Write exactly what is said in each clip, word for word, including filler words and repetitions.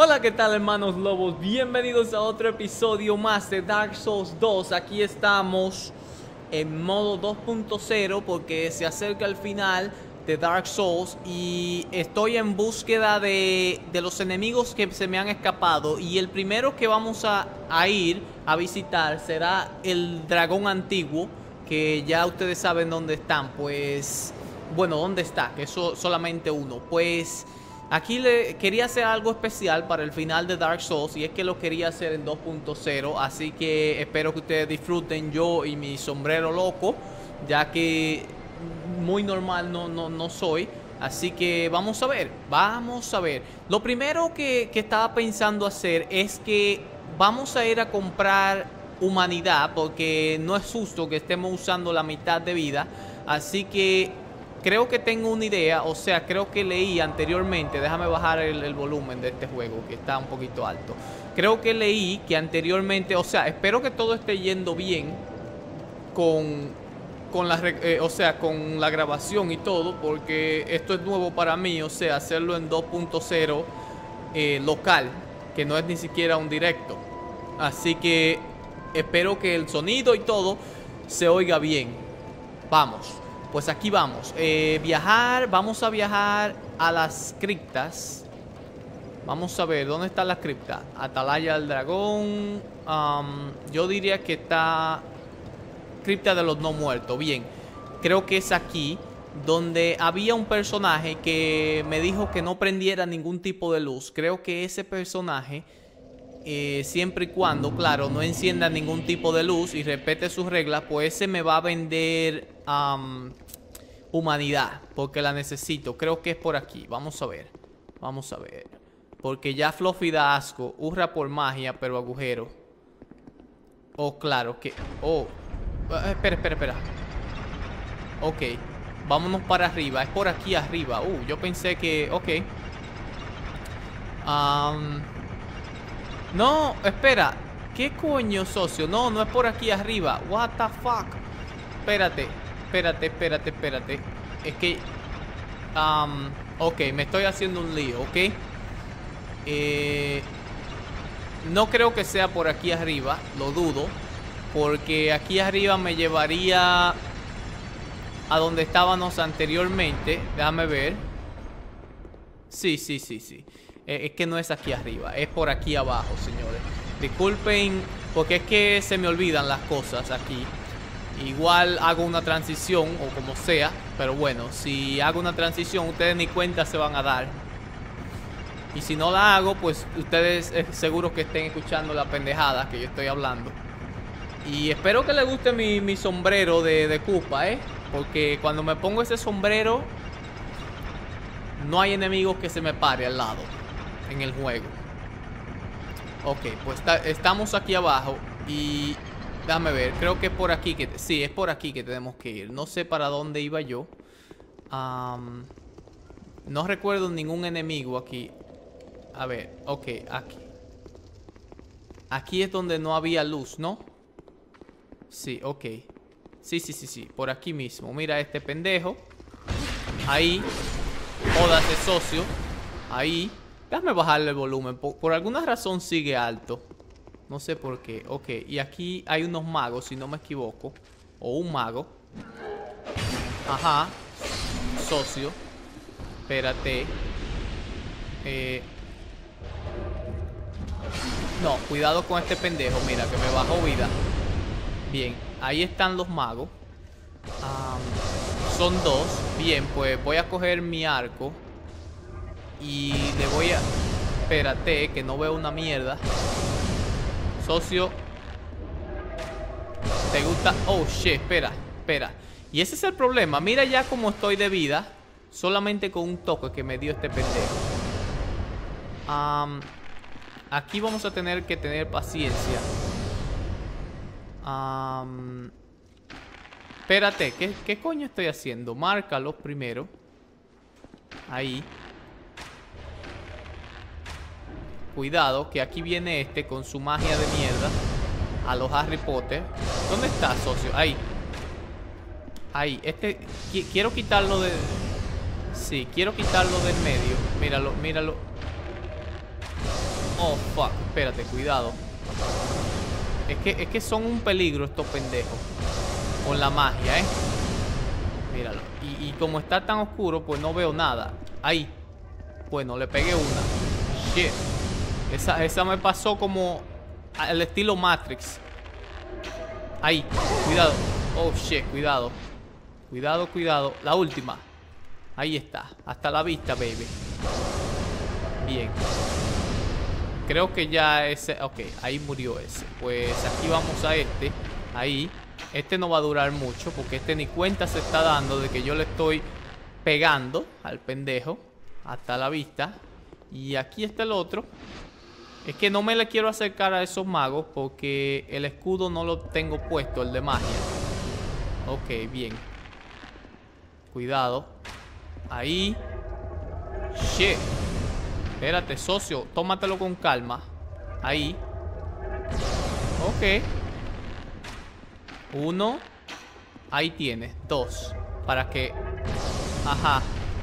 Hola, ¿qué tal, hermanos lobos? Bienvenidos a otro episodio más de Dark Souls dos. Aquí estamos en modo dos punto cero porque se acerca el final de Dark Souls y estoy en búsqueda de, de los enemigos que se me han escapado. Y el primero que vamos a, a ir a visitar será el dragón antiguo, que ya ustedes saben dónde están. Pues, bueno, ¿dónde está? Que eso solamente uno. Pues aquí le quería hacer algo especial para el final de Dark Souls, y es que lo quería hacer en dos punto cero, así que espero que ustedes disfruten yo y mi sombrero loco, ya que muy normal no, no, no soy. Así que vamos a ver, vamos a ver. Lo primero que, que estaba pensando hacer es que vamos a ir a comprar humanidad, porque no es justo que estemos usando la mitad de vida. Así que creo que tengo una idea, o sea, creo que leí anteriormente, déjame bajar el, el volumen de este juego, que está un poquito alto. Creo que leí que anteriormente, o sea, espero que todo esté yendo bien con, con la, eh, o sea, con la grabación y todo, porque esto es nuevo para mí, o sea, hacerlo en dos punto cero eh, local, que no es ni siquiera un directo. Así que espero que el sonido y todo se oiga bien. Vamos. Pues aquí vamos, eh, viajar, vamos a viajar a las criptas. Vamos a ver, ¿dónde está la cripta? Atalaya del dragón. um, Yo diría que está cripta de los no muertos. Bien, creo que es aquí donde había un personaje que me dijo que no prendiera ningún tipo de luz. Creo que ese personaje, Eh, siempre y cuando, claro, no encienda ningún tipo de luz y respete sus reglas, pues ese me va a vender um, humanidad, porque la necesito. Creo que es por aquí, vamos a ver. Vamos a ver, porque ya Fluffy da asco. Hurra por magia, pero agujero. Oh, claro que... Oh, eh, espera, espera, espera. Ok, vámonos para arriba. Es por aquí arriba. Uh, yo pensé que... Ok. Um... No, espera. ¿Qué coño, socio? No, no es por aquí arriba. What the fuck. Espérate, espérate, espérate, espérate. Es que... Um, ok, me estoy haciendo un lío, ¿ok? Eh, no creo que sea por aquí arriba. Lo dudo, porque aquí arriba me llevaría a donde estábamos anteriormente. Déjame ver. Sí, sí, sí, sí. Es que no es aquí arriba, es por aquí abajo, señores. Disculpen, porque es que se me olvidan las cosas aquí. Igual hago una transición, o como sea. Pero bueno, si hago una transición, ustedes ni cuenta se van a dar. Y si no la hago, pues ustedes eh, seguro que estén escuchando la pendejada que yo estoy hablando. Y espero que les guste mi, mi sombrero de, de Koopa, ¿eh? Porque cuando me pongo ese sombrero, no hay enemigos que se me pare al lado en el juego. Ok, pues está, estamos aquí abajo. Y déjame ver, creo que es por aquí que... Sí, es por aquí que tenemos que ir. No sé para dónde iba yo. um, No recuerdo ningún enemigo aquí. A ver, ok, aquí. Aquí es donde no había luz, ¿no? Sí, ok. Sí, sí, sí, sí, por aquí mismo. Mira este pendejo. Ahí. Jódase, socio. Ahí. Déjame bajarle el volumen. Por, por alguna razón sigue alto. No sé por qué. Ok, y aquí hay unos magos, si no me equivoco. O un mago. Ajá. Socio. Espérate. Eh... No, cuidado con este pendejo. Mira, que me bajó vida. Bien, ahí están los magos. um, Son dos. Bien, pues voy a coger mi arco y le voy a... Espérate, que no veo una mierda. Socio, ¿te gusta? Oh, shit, espera, espera. Y ese es el problema. Mira ya cómo estoy de vida, solamente con un toque que me dio este pendejo. um, Aquí vamos a tener que tener paciencia. um, Espérate, ¿qué, ¿qué coño estoy haciendo? Márcalo primero. Ahí. Cuidado, que aquí viene este con su magia de mierda. A los Harry Potter. ¿Dónde está, socio? Ahí. Ahí, este... Qu quiero quitarlo de... Sí, quiero quitarlo del medio. Míralo, míralo. Oh, fuck. Espérate, cuidado. Es que, es que son un peligro estos pendejos. Con la magia, ¿eh? Míralo. Y, y como está tan oscuro, pues no veo nada. Ahí. Bueno, le pegué una. Shit. Esa, esa me pasó como al estilo Matrix. Ahí. Cuidado. Oh, shit. Cuidado. Cuidado, cuidado. La última. Ahí está. Hasta la vista, baby. Bien. Creo que ya ese... Ok, ahí murió ese. Pues aquí vamos a este. Ahí. Este no va a durar mucho porque este ni cuenta se está dando de que yo le estoy pegando al pendejo. Hasta la vista. Y aquí está el otro. Es que no me le quiero acercar a esos magos porque el escudo no lo tengo puesto, el de magia. Ok, bien. Cuidado. Ahí. Shit. Espérate, socio. Tómatelo con calma. Ahí. Ok. Uno. Ahí tienes. Dos. Para que... Ajá.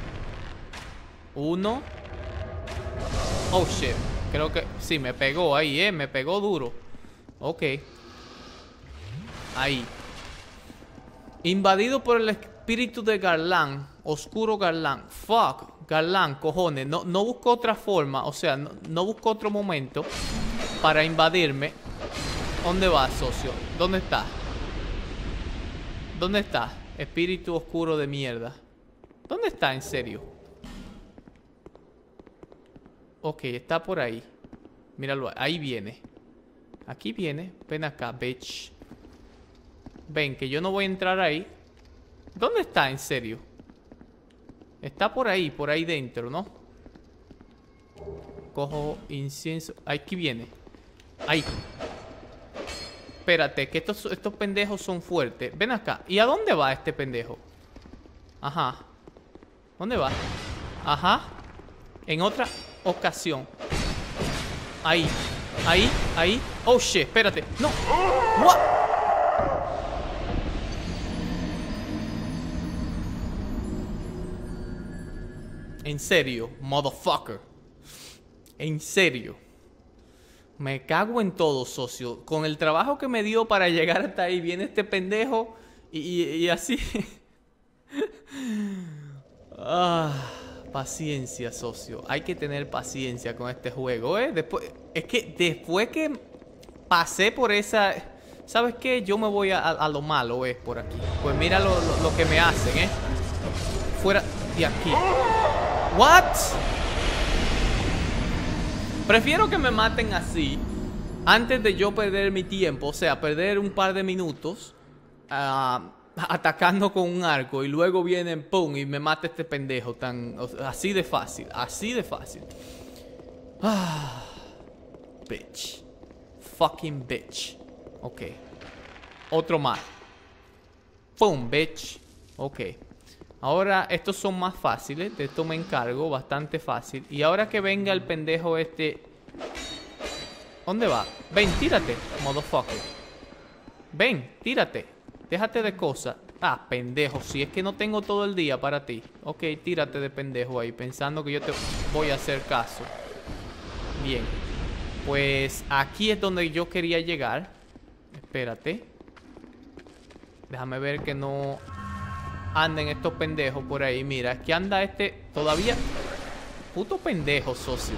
Uno. Oh, shit. Creo que... Sí, me pegó ahí, eh. Me pegó duro. Ok. Ahí. Invadido por el espíritu de Garland. Oscuro Garland. Fuck. Garland, cojones. No, no busco otra forma. O sea, no, no busco otro momento para invadirme. ¿Dónde vas, socio? ¿Dónde está? ¿Dónde está? Espíritu oscuro de mierda. ¿Dónde está, en serio? Ok, está por ahí. Míralo, ahí viene. Aquí viene. Ven acá, bitch. Ven, que yo no voy a entrar ahí. ¿Dónde está, en serio? Está por ahí, por ahí dentro, ¿no? Cojo incienso. Aquí viene. Ahí. Espérate, que estos, estos pendejos son fuertes. Ven acá. ¿Y a dónde va este pendejo? Ajá. ¿Dónde va? Ajá. En otra ocasión. Ahí. Ahí. Ahí. Oh, shit. Espérate. No. What? En serio, motherfucker. En serio. Me cago en todo, socio. Con el trabajo que me dio para llegar hasta ahí, viene este pendejo y, y, y así. Ah, paciencia, socio. Hay que tener paciencia con este juego, ¿eh? Después, es que después que pasé por esa... ¿Sabes qué? Yo me voy a, a, a lo malo, ¿eh? Por aquí. Pues mira lo, lo, lo que me hacen, ¿eh? Fuera de aquí. ¿What? Prefiero que me maten así antes de yo perder mi tiempo. O sea, perder un par de minutos uh, atacando con un arco y luego vienen, pum, y me mata este pendejo tan, o sea, así de fácil. Así de fácil. Ah, bitch. Fucking bitch. Ok. Otro más. Pum, bitch. Ok. Ahora, estos son más fáciles. De esto me encargo, bastante fácil. Y ahora que venga el pendejo este... ¿Dónde va? Ven, tírate, motherfucker. Ven, tírate. Déjate de cosas. Ah, pendejo, si es que no tengo todo el día para ti. Ok, tírate de pendejo ahí, pensando que yo te voy a hacer caso. Bien. Pues aquí es donde yo quería llegar. Espérate. Déjame ver que no... anden estos pendejos por ahí. Mira, es que anda este todavía. Puto pendejo, socio.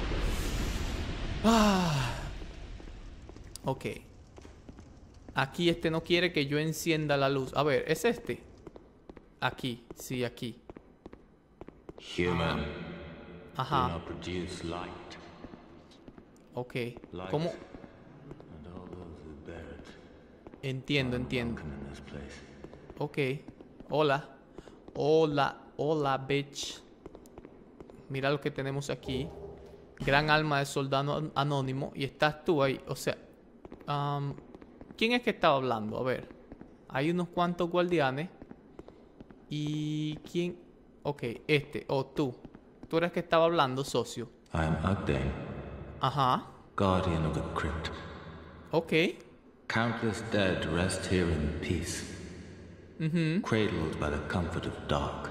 Ah. Ok. Aquí este no quiere que yo encienda la luz. A ver, ¿es este? Aquí, sí, aquí. Human. Ajá. Do not produce light. Ok. Light ¿Cómo? and all those who bear it Entiendo, are entiendo. welcome in this place. Ok. Hola. Hola, hola, bitch. Mira lo que tenemos aquí. Gran alma de soldado anónimo. Y estás tú ahí. O sea, um, ¿quién es que estaba hablando? A ver. Hay unos cuantos guardianes. ¿Y quién? Ok, este. O tú. Tú eres que estaba hablando, socio. I am Ugdane, Ajá. guardian of the crypt. Ok. Countless dead rest here in peace, Mhm. cradled by the comfort of dark.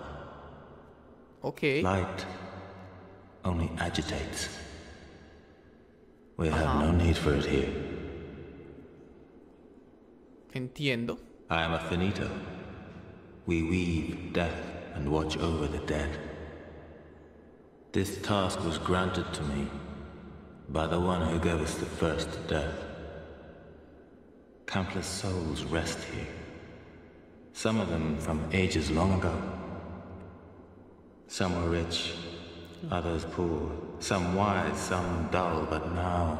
Ok. Light only agitates. We have no need for it here. Entiendo. I am a finito. We weave death and watch over the dead. This task was granted to me by the one who gave us the first death. Countless souls rest here. Some of them from ages long ago. Some were rich, others poor. Some wise, some dull, but now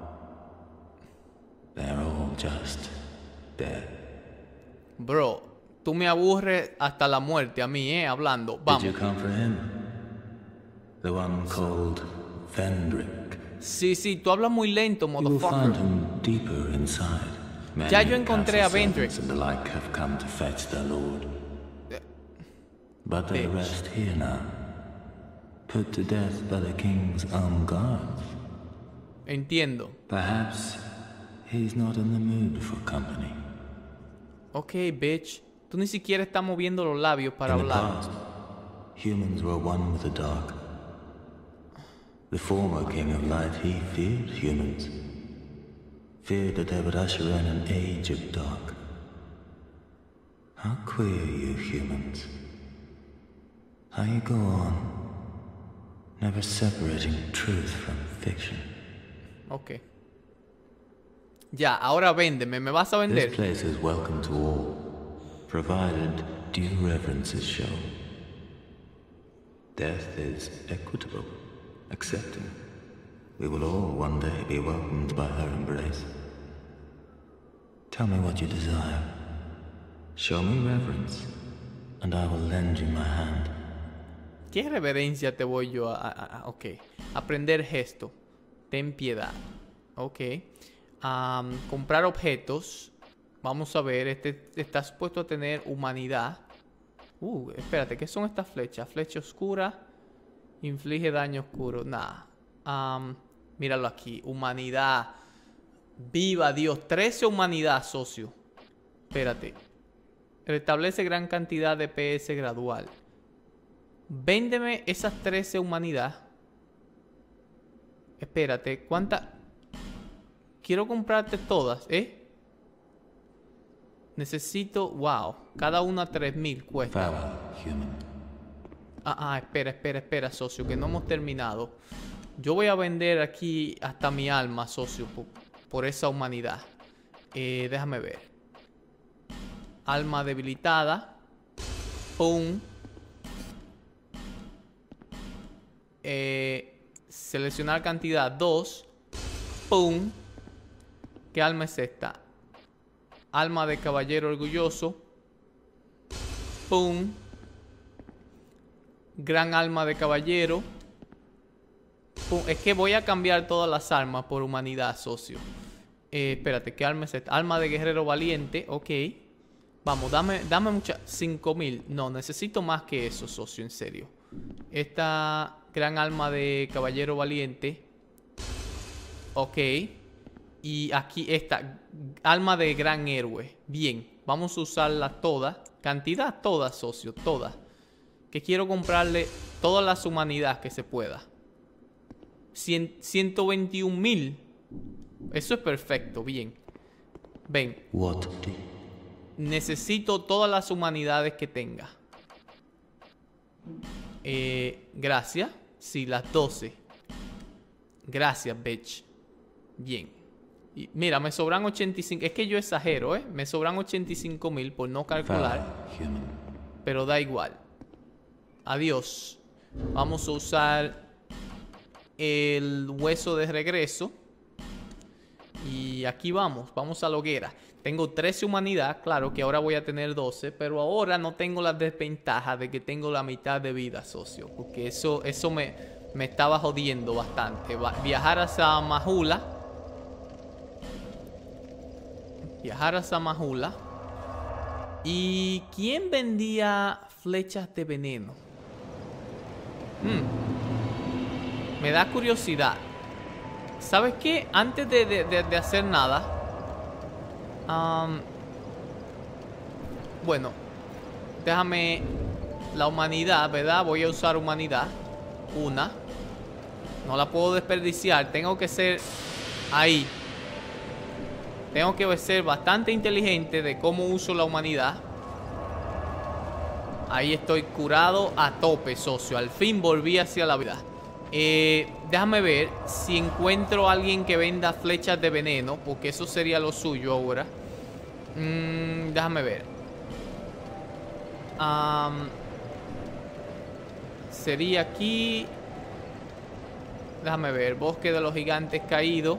they're all just dead. Bro, tú me aburres hasta la muerte a mí, eh, hablando. Vamos. Did you come for him? The one called Vendrick. Sí, sí, tú hablas muy lento, You will find motherfucker. him deeper inside. Many Ya yo encontré a castle Vendrick. servants and the like have come to fetch their lord. But they Bitch. rest here now, put to death by the king's own guards. Entiendo. Perhaps he's not in the mood for company. Ok, bitch. Tú ni siquiera estás moviendo los labios para In the hablar. past, humans were one with the dark. The former king of light, he feared humans. Feared that they would usher in an age of dark. How queer you humans. How you go on, never separating truth from fiction. Ok. Ya, ahora véndeme. ¿Me vas a This vender? place is welcome to all, provided due reverence is shown. Death is equitable, accepting. We will all one day be welcomed by her embrace. Tell me what you desire. Show me reverence, and I will lend you my hand. ¿Qué reverencia te voy yo a, a- a- ok. Aprender gesto. Ten piedad. Ok. Am, comprar objetos. Vamos a ver. Este está supuesto a tener humanidad. Uh, espérate. ¿Qué son estas flechas? Flecha oscura. Inflige daño oscuro. Nada. Am, míralo aquí. Humanidad. Viva Dios. trece humanidad, socio. Espérate. Restablece gran cantidad de P S gradual. Véndeme esas trece humanidad. Espérate, ¿cuántas? Quiero comprarte todas, ¿eh? Necesito, wow, cada una tres mil cuesta. Farewell, human. Ah, ah, espera, espera, espera, socio, que no hemos terminado. Yo voy a vender aquí hasta mi alma, socio, por, por esa humanidad. Eh, déjame ver. Alma debilitada. Pum. Eh, seleccionar cantidad dos. Pum. ¿Qué alma es esta? Alma de caballero orgulloso. Pum. Gran alma de caballero. Pum. Es que voy a cambiar todas las almas por humanidad, socio. Eh, espérate, ¿qué alma es esta? Alma de guerrero valiente. Ok. Vamos, dame, dame mucha. cinco mil. No, necesito más que eso, socio, en serio. Esta gran alma de caballero valiente. Ok. Y aquí esta alma de gran héroe. Bien, vamos a usarla todas. Cantidad todas, socio, todas. Que quiero comprarle todas las humanidades que se pueda. Cien, ciento veintiún mil. Eso es perfecto, bien. Ven, What do necesito todas las humanidades que tenga. Eh, gracias. Sí, las doce. Gracias, bitch. Bien. Y mira, me sobran ochenta y cinco. Es que yo exagero, ¿eh? Me sobran ochenta y cinco mil por no calcular. Farewell, human. Pero da igual. Adiós. Vamos a usar el hueso de regreso. Y aquí vamos. Vamos a la hoguera. Tengo trece humanidad. Claro que ahora voy a tener doce. Pero ahora no tengo la desventaja de que tengo la mitad de vida, socio. Porque eso, eso me, me estaba jodiendo bastante. Va- viajar a Samajula. Viajar a Samajula. ¿Y quién vendía flechas de veneno? Hmm. Me da curiosidad. ¿Sabes qué? Antes de, de- de- de hacer nada. am, bueno. Déjame. La humanidad, ¿verdad? Voy a usar humanidad. Una. No la puedo desperdiciar. Tengo que ser Ahí. Tengo que ser bastante inteligente de cómo uso la humanidad. Ahí estoy curado a tope, socio. Al fin volví hacia la vida. Eh, déjame ver si encuentro a alguien que venda flechas de veneno, porque eso sería lo suyo ahora. Mm, déjame ver. Um, sería aquí. Déjame ver. Bosque de los gigantes caídos.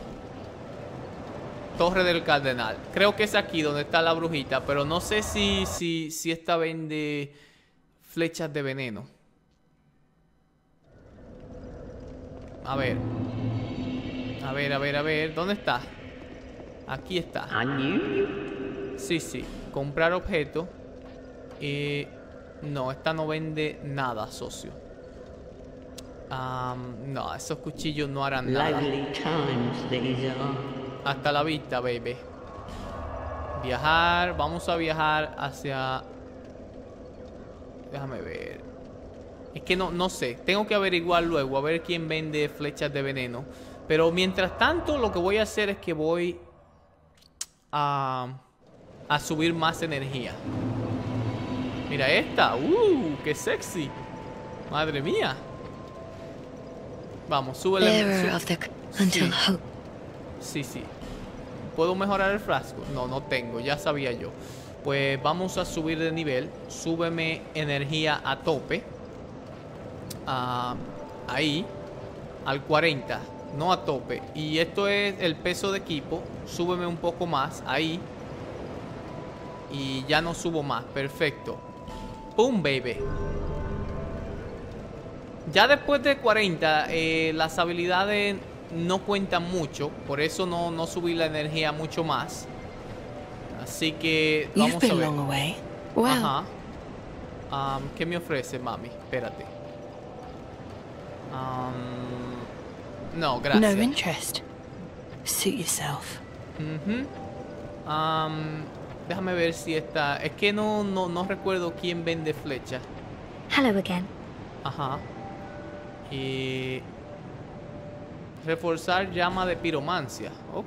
Torre del Cardenal. Creo que es aquí donde está la brujita, pero no sé si, si, si esta vende flechas de veneno. A ver. A ver, a ver, a ver. ¿Dónde está? Aquí está. Sí, sí. Comprar objeto. Eh, no, esta no vende nada, socio. Um, no, esos cuchillos no harán nada. Hasta la vista, baby. Viajar. Vamos a viajar hacia... Déjame ver. Es que no, no sé. Tengo que averiguar luego. A ver quién vende flechas de veneno. Pero mientras tanto, lo que voy a hacer es que voy a, a subir más energía. Mira esta. ¡Uh! ¡Qué sexy! Madre mía. Vamos, súbele. Sí. Sí, sí. ¿Puedo mejorar el frasco? No, no tengo. Ya sabía yo. Pues vamos a subir de nivel. Súbeme energía a tope. Uh, ahí. Al cuarenta. No a tope. Y esto es el peso de equipo. Súbeme un poco más. Ahí. Y ya no subo más. Perfecto. ¡Pum, baby! Ya después de cuarenta, eh, las habilidades no cuentan mucho. Por eso no, no subí la energía mucho más. Así que vamos a ver. Wow. Ajá. Um, ¿Qué me ofrece, mami? Espérate. Um, no, gracias. No interest. Suit yourself. Uh-huh. um, déjame ver si está... Es que no, no, no recuerdo quién vende flecha. Hello again. Ajá. Y... reforzar llama de piromancia. Ok.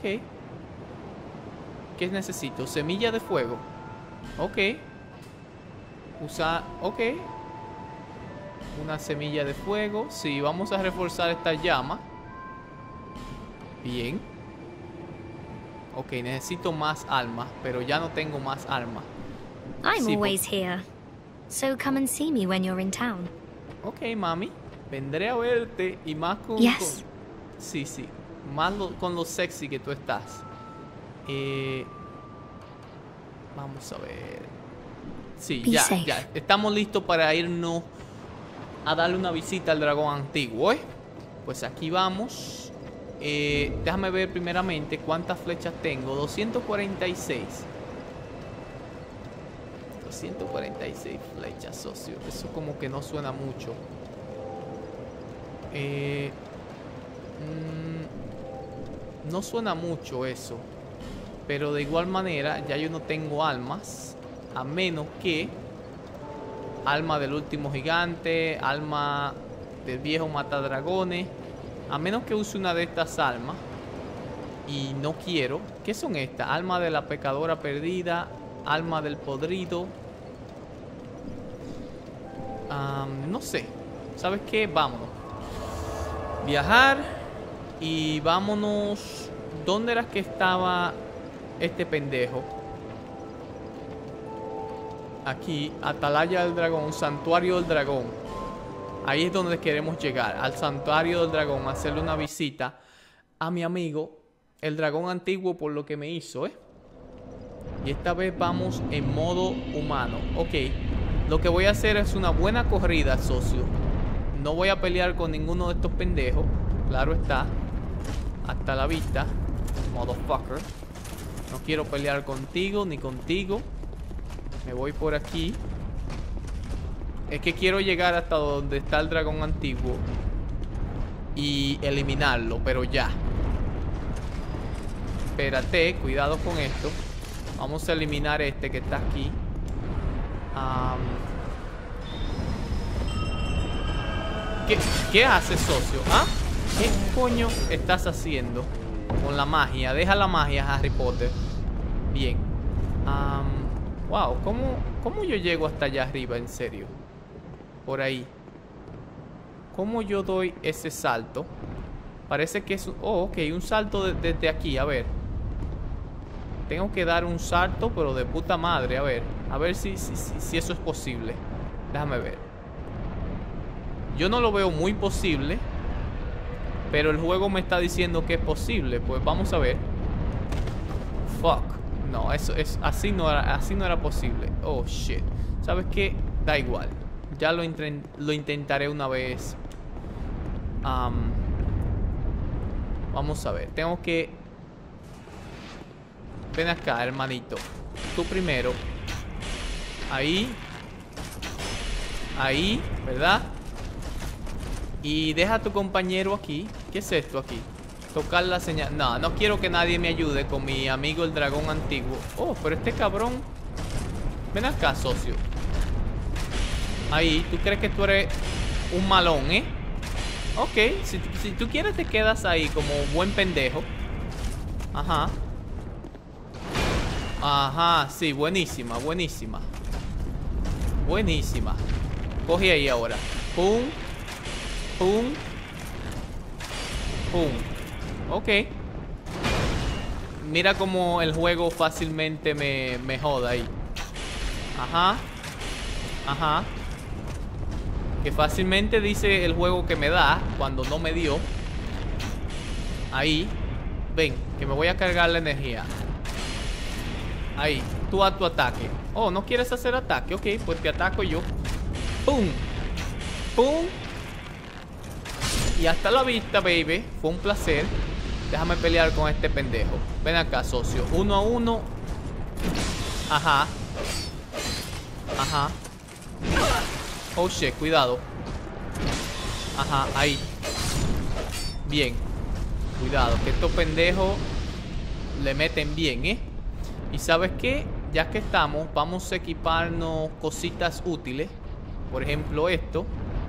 ¿Qué necesito? Semilla de fuego. Ok. Usar... Ok. Una semilla de fuego. Sí, vamos a reforzar esta llama. Bien. Ok, necesito más almas, pero ya no tengo más almas. I'm sí, always here. So come and see me when you're in town. Ok, mami. Vendré a verte y más con... Yes. con... Sí, sí. Más lo, con lo sexy que tú estás. Eh, vamos a ver. Sí, Be ya, safe. ya. Estamos listos para irnos a darle una visita al dragón antiguo, ¿eh? Pues aquí vamos. Eh, déjame ver primeramente cuántas flechas tengo. doscientos cuarenta y seis. doscientos cuarenta y seis flechas, socio. Eso como que no suena mucho. Eh... Mm, no suena mucho eso. Pero de igual manera ya yo no tengo almas. A menos que alma del último gigante, alma del viejo matadragones. A menos que use una de estas almas. Y no quiero. ¿Qué son estas? Alma de la pecadora perdida, alma del podrido. um, No sé. ¿Sabes qué? Vámonos. Viajar. Y vámonos. ¿Dónde era que estaba este pendejo? Aquí, Atalaya del Dragón, Santuario del Dragón. Ahí es donde queremos llegar, al Santuario del Dragón, hacerle una visita a mi amigo, el dragón antiguo, por lo que me hizo, ¿eh? Y esta vez vamos en modo humano. Ok, lo que voy a hacer es una buena corrida, socio. No voy a pelear con ninguno de estos pendejos, claro está. Hasta la vista, motherfucker. No quiero pelear contigo ni contigo. Me voy por aquí. Es que quiero llegar hasta donde está el dragón antiguo y eliminarlo, pero ya. Espérate, cuidado con esto. Vamos a eliminar este que está aquí. um, ¿Qué, ¿Qué haces, socio? ¿Ah? ¿Qué coño estás haciendo? Con la magia. Deja la magia, Harry Potter. Bien. Um, wow, ¿cómo, ¿cómo yo llego hasta allá arriba, en serio? Por ahí. ¿Cómo yo doy ese salto? Parece que es... Oh, ok, un salto de, desde aquí, a ver. Tengo que dar un salto, pero de puta madre, a ver. A ver si, si, si, si eso es posible. Déjame ver. Yo no lo veo muy posible, pero el juego me está diciendo que es posible. Pues vamos a ver. Fuck. No, eso es así no era, así no era posible. Oh, shit. ¿Sabes qué? Da igual. Ya lo, lo intentaré una vez. Um, vamos a ver. Tengo que... Ven acá, hermanito. Tú primero. Ahí. Ahí, ¿verdad? Y deja a tu compañero aquí. ¿Qué es esto aquí? Tocar la señal. No, no quiero que nadie me ayude con mi amigo el dragón antiguo. Oh, pero este cabrón... Ven acá, socio. Ahí, ¿tú crees que tú eres un malón, eh? Ok, si, si tú quieres te quedas ahí como buen pendejo. Ajá. Ajá, sí, buenísima, buenísima. Buenísima. Coge ahí ahora. Pum. Pum. Pum. Ok. Mira como el juego fácilmente me, me joda ahí. Ajá. Ajá. Que fácilmente dice el juego que me da cuando no me dio. Ahí. Ven, que me voy a cargar la energía. Ahí, tú a tu ataque. Oh, ¿no quieres hacer ataque? Ok, pues te ataco yo. ¡Pum! ¡Pum! Y hasta la vista, baby. Fue un placer. Déjame pelear con este pendejo. Ven acá, socio. Uno a uno. Ajá. Ajá. Oh, shit, cuidado. Ajá, ahí. Bien. Cuidado, que estos pendejos le meten bien, ¿eh? Y ¿sabes qué? Ya que estamos, vamos a equiparnos cositas útiles. Por ejemplo, esto.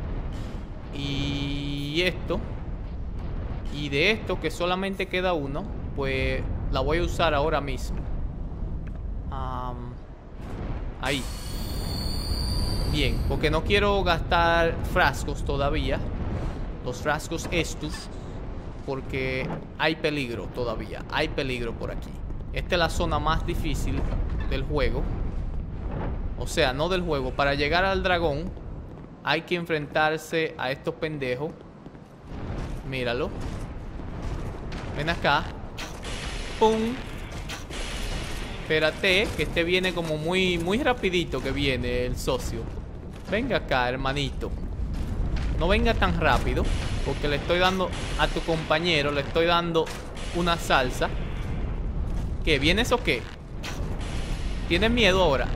Y esto. Y de esto, que solamente queda uno, pues la voy a usar ahora mismo. um, Ahí. Bien, porque no quiero gastar frascos todavía. Los frascos estos, porque hay peligro todavía. Hay peligro por aquí. Esta es la zona más difícil del juego. O sea, no del juego. Para llegar al dragón hay que enfrentarse a estos pendejos. Míralo. Ven acá. Pum. Espérate, que este viene como muy, muy rapidito que viene el socio. Venga acá, hermanito. No venga tan rápido, porque le estoy dando a tu compañero, le estoy dando una salsa. ¿Qué? ¿Vienes o qué? ¿Tienes miedo ahora?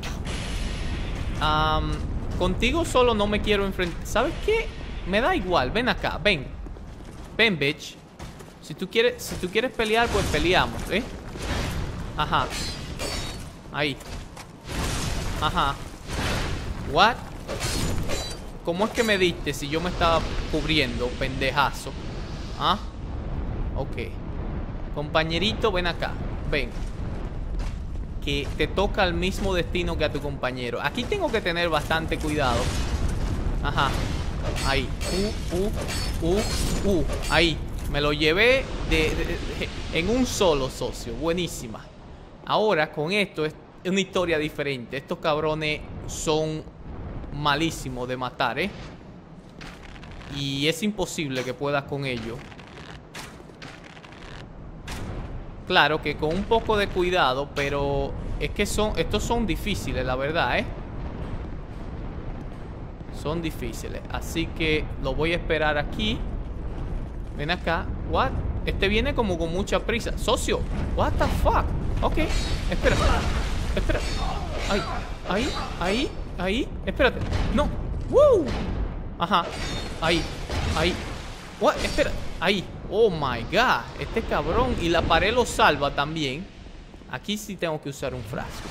Um, contigo solo no me quiero enfrentar. ¿Sabes qué? Me da igual, ven acá, ven. Ven, bitch. Si tú quieres, si tú quieres pelear, pues peleamos, ¿eh? Ajá. Ahí. Ajá. What? ¿Cómo es que me diste si yo me estaba cubriendo, pendejazo? ¿Ah? Ok. Compañerito, ven acá. Ven. Que te toca el mismo destino que a tu compañero. Aquí tengo que tener bastante cuidado. Ajá. Ahí. Uh, uh, uh, uh. Ahí. Me lo llevé de, de, de, en un solo, socio. Buenísima. Ahora, con esto es una historia diferente. Estos cabrones son malísimos de matar, ¿eh? Y es imposible que puedas con ellos. Claro que con un poco de cuidado, pero es que son, estos son difíciles, la verdad, ¿eh? Son difíciles. Así que lo voy a esperar aquí. Ven acá. What? Este viene como con mucha prisa. Socio. What the fuck? Ok. Espera. Espera. Ahí. Ahí. Ahí. Ahí. Espérate. No. Woo. Ajá. Ahí. Ahí. What? Espera. Ahí. Oh my god. Este cabrón. Y la pared lo salva también. Aquí sí tengo que usar un frasco.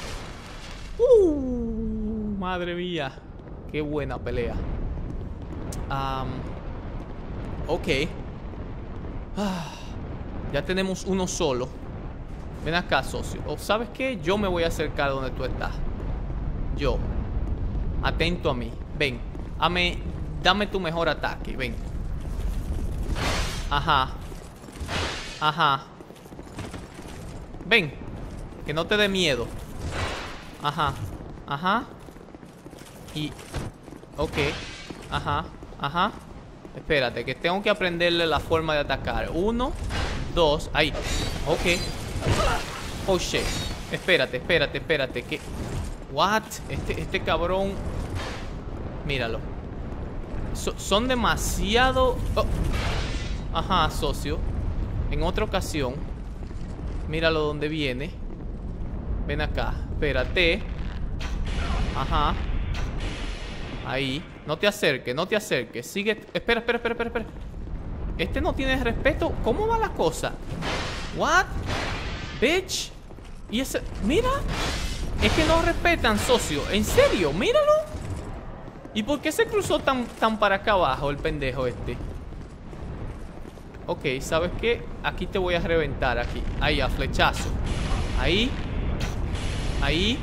Uh, madre mía. Qué buena pelea. Um, ok. Ah, Ya tenemos uno solo. Ven acá, socio. ¿O sabes qué? Yo me voy a acercar donde tú estás. Yo. Atento a mí. Ven. Dame, dame tu mejor ataque. Ven. Ajá. Ajá. Ven. Que no te dé miedo. Ajá. Ajá. Y... Ok. Ajá. Ajá. Espérate, que tengo que aprenderle la forma de atacar. Uno, dos, ahí. Ok. Oh, shit. Espérate, espérate, espérate. ¿Qué? What? Este, este cabrón... Míralo. So, son demasiado... Oh. Ajá, socio. En otra ocasión. Míralo donde viene. Ven acá. Espérate. Ajá. Ahí. No te acerques, no te acerques. Sigue. Espera, espera, espera, espera, espera. Este no tiene respeto. ¿Cómo va la cosa? What? Bitch. Y ese. Mira. Es que no respetan, socio. ¿En serio? Míralo. ¿Y por qué se cruzó tan, tan para acá abajo el pendejo este? Ok, ¿sabes qué? Aquí te voy a reventar, aquí. Ahí, a flechazo. Ahí. Ahí.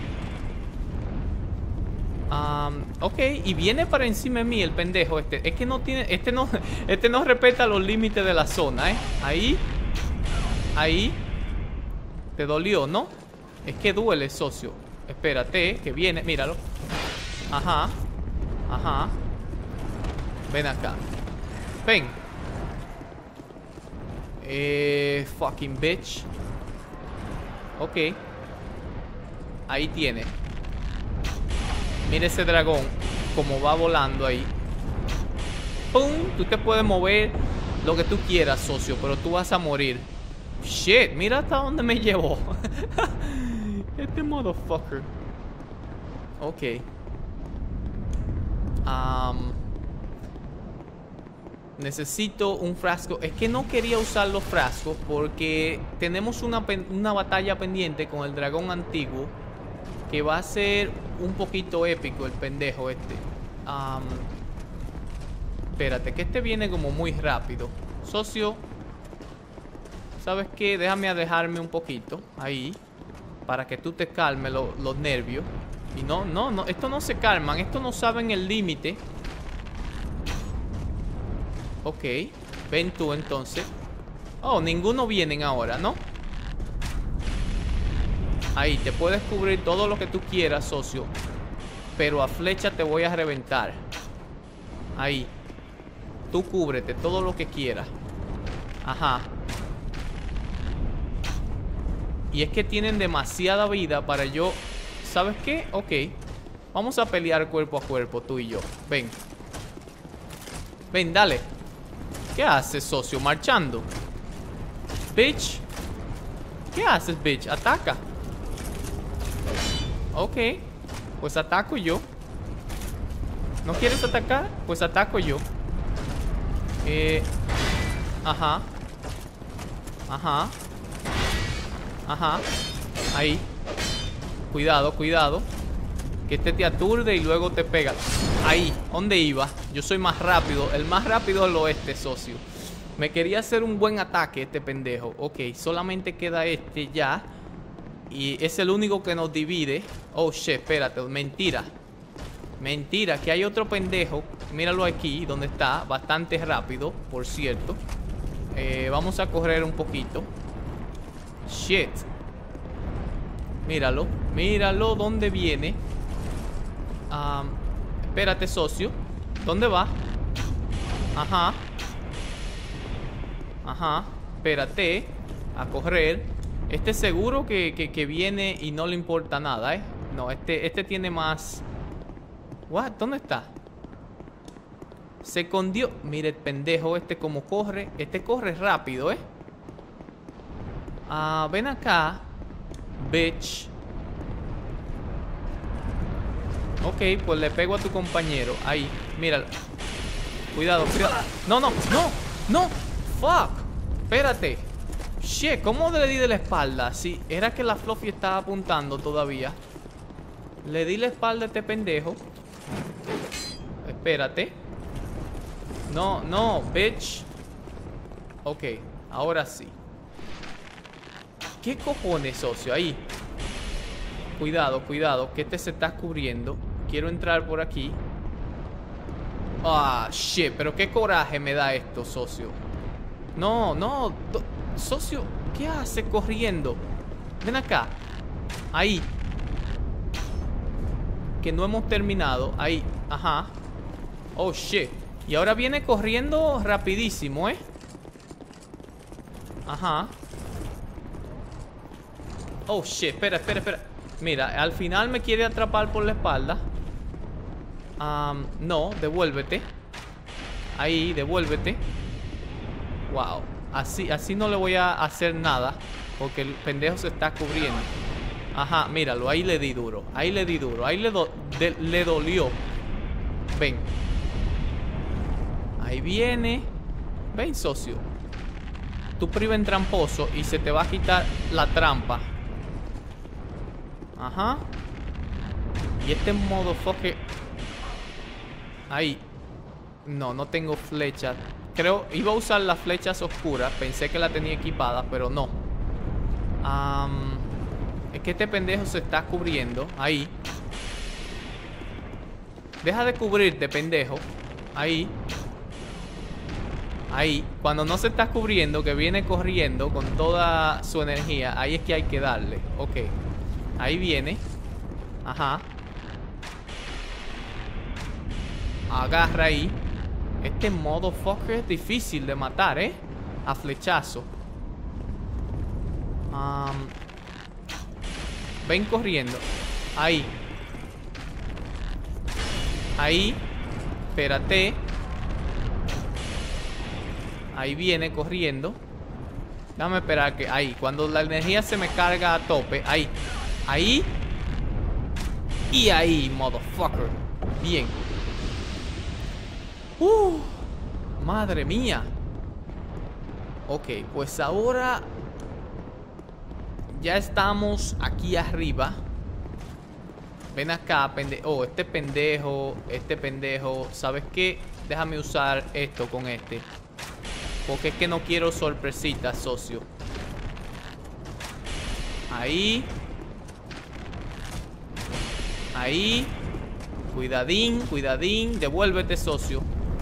Um, ok, y viene para encima de mí el pendejo este. Es que no tiene... Este no, este no respeta los límites de la zona, ¿eh? Ahí. Ahí. Te dolió, ¿no? Es que duele, socio. Espérate, que viene, míralo. Ajá. Ajá. Ven acá. Ven. Eh... Fucking bitch. Ok. Ahí tiene. Mira ese dragón. Como va volando ahí. ¡Pum! Tú te puedes mover lo que tú quieras, socio, pero tú vas a morir. Shit, mira hasta dónde me llevó. Este motherfucker. Ok. Um, necesito un frasco. Es que no quería usar los frascos porque tenemos una, una batalla pendiente con el dragón antiguo que va a ser un poquito épico el pendejo este. Um, espérate, que este viene como muy rápido. Socio, ¿sabes qué? Déjame alejarme un poquito. Ahí. Para que tú te calmes lo, los nervios. Y no, no, no. Estos no se calman. Estos no saben el límite. Ok. Ven tú entonces. Oh, ninguno vienen ahora, ¿no? Ahí, te puedes cubrir todo lo que tú quieras, socio. Pero a flecha te voy a reventar. Ahí. Tú cúbrete todo lo que quieras. Ajá. Y es que tienen demasiada vida para yo... ¿Sabes qué? Ok. Vamos a pelear cuerpo a cuerpo, tú y yo. Ven. Ven, dale. ¿Qué haces, socio? Marchando. Bitch. ¿Qué haces, bitch? Ataca. Ok. Pues ataco yo. ¿No quieres atacar? Pues ataco yo. Eh... Ajá. Ajá. Ajá. Ahí. Cuidado, cuidado. Que este te aturde y luego te pega. Ahí. ¿Dónde iba? Yo soy más rápido. El más rápido del oeste, socio. Me quería hacer un buen ataque este pendejo. Ok, solamente queda este ya. Y es el único que nos divide. Oh, shit, espérate. Mentira. Mentira, que hay otro pendejo. Míralo aquí, donde está. Bastante rápido, por cierto. eh, Vamos a correr un poquito. Shit. Míralo. Míralo dónde viene. um, Espérate, socio. ¿Dónde va? Ajá. Ajá. Espérate. A correr. Este seguro que, que, que viene y no le importa nada, ¿eh? No, este, este tiene más... What? ¿Dónde está? Se escondió. Mire el pendejo este como corre. Este corre rápido, ¿eh? Ah, ven acá. Bitch. Ok, pues le pego a tu compañero. Ahí, míralo. Cuidado, cuidado. No, no, no, no. Fuck. Espérate. Shit, ¿cómo le di de la espalda? Sí, era que la Fluffy estaba apuntando todavía. Le di la espalda a este pendejo. Espérate. No, no, bitch. Ok, ahora sí. ¿Qué cojones, socio? Ahí. Cuidado, cuidado, que este se está cubriendo. Quiero entrar por aquí. Ah, shit, pero qué coraje me da esto, socio. No, no, socio, ¿qué hace corriendo? Ven acá. Ahí. Que no hemos terminado. Ahí, ajá. Oh, shit. Y ahora viene corriendo rapidísimo, ¿eh? Ajá. Oh, shit, espera, espera, espera. Mira, al final me quiere atrapar por la espalda. Um, no, devuélvete. Ahí, devuélvete. Wow. Así, así no le voy a hacer nada, porque el pendejo se está cubriendo. Ajá, míralo, ahí le di duro. Ahí le di duro, ahí le, do, de, le dolió. Ven. Ahí viene. Ven, socio. Tú priva en tramposo y se te va a quitar la trampa. Ajá. Y este modo foque. Ahí. No, no tengo flechas. Creo, iba a usar las flechas oscuras. Pensé que la tenía equipada, pero no. um, Es que este pendejo se está cubriendo. Ahí. Deja de cubrirte, pendejo. Ahí. Ahí. Cuando no se está cubriendo, que viene corriendo con toda su energía, ahí es que hay que darle. Ok. Ahí viene. Ajá. Agarra ahí. Este modo fucker es difícil de matar, ¿eh? A flechazo. um, Ven corriendo. Ahí. Ahí. Espérate. Ahí viene corriendo. Déjame esperar que... Ahí. Cuando la energía se me carga a tope. Ahí. Ahí. Y ahí, motherfucker. Bien. Uh, madre mía. Ok, pues ahora ya estamos aquí arriba. Ven acá, pendejo. Oh, este pendejo. Este pendejo. ¿Sabes qué? Déjame usar esto con este, porque es que no quiero sorpresitas, socio. Ahí. Ahí. Cuidadín, cuidadín. Devuélvete, socio.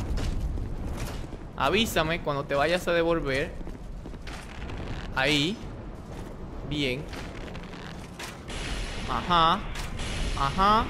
Avísame cuando te vayas a devolver. Ahí. Bien. Ajá. Ajá.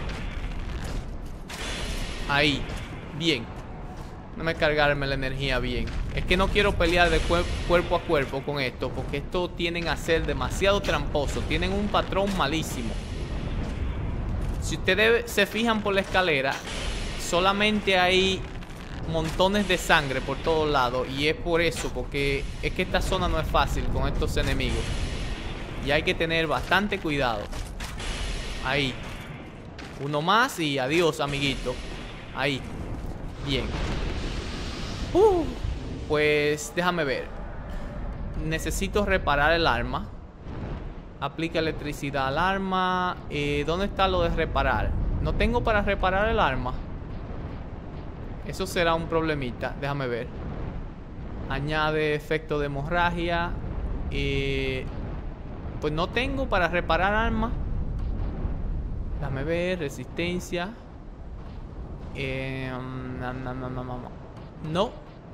Ahí. Bien. No me cargarme la energía bien. Es que no quiero pelear de cuer cuerpo a cuerpo con esto, porque esto tienden a ser demasiado tramposos. Tienen un patrón malísimo. Si ustedes se fijan por la escalera, solamente hay montones de sangre por todos lados. Y es por eso, porque es que esta zona no es fácil con estos enemigos. Y hay que tener bastante cuidado. Ahí. Uno más y adiós, amiguito. Ahí. Bien. Uh, pues déjame ver. Necesito reparar el arma. Aplica electricidad al arma. eh, ¿Dónde está lo de reparar? No tengo para reparar el arma. Eso será un problemita. Déjame ver. Añade efecto de hemorragia. eh, Pues no tengo para reparar arma. Déjame ver. Resistencia. eh, no, no, no, no, no. No.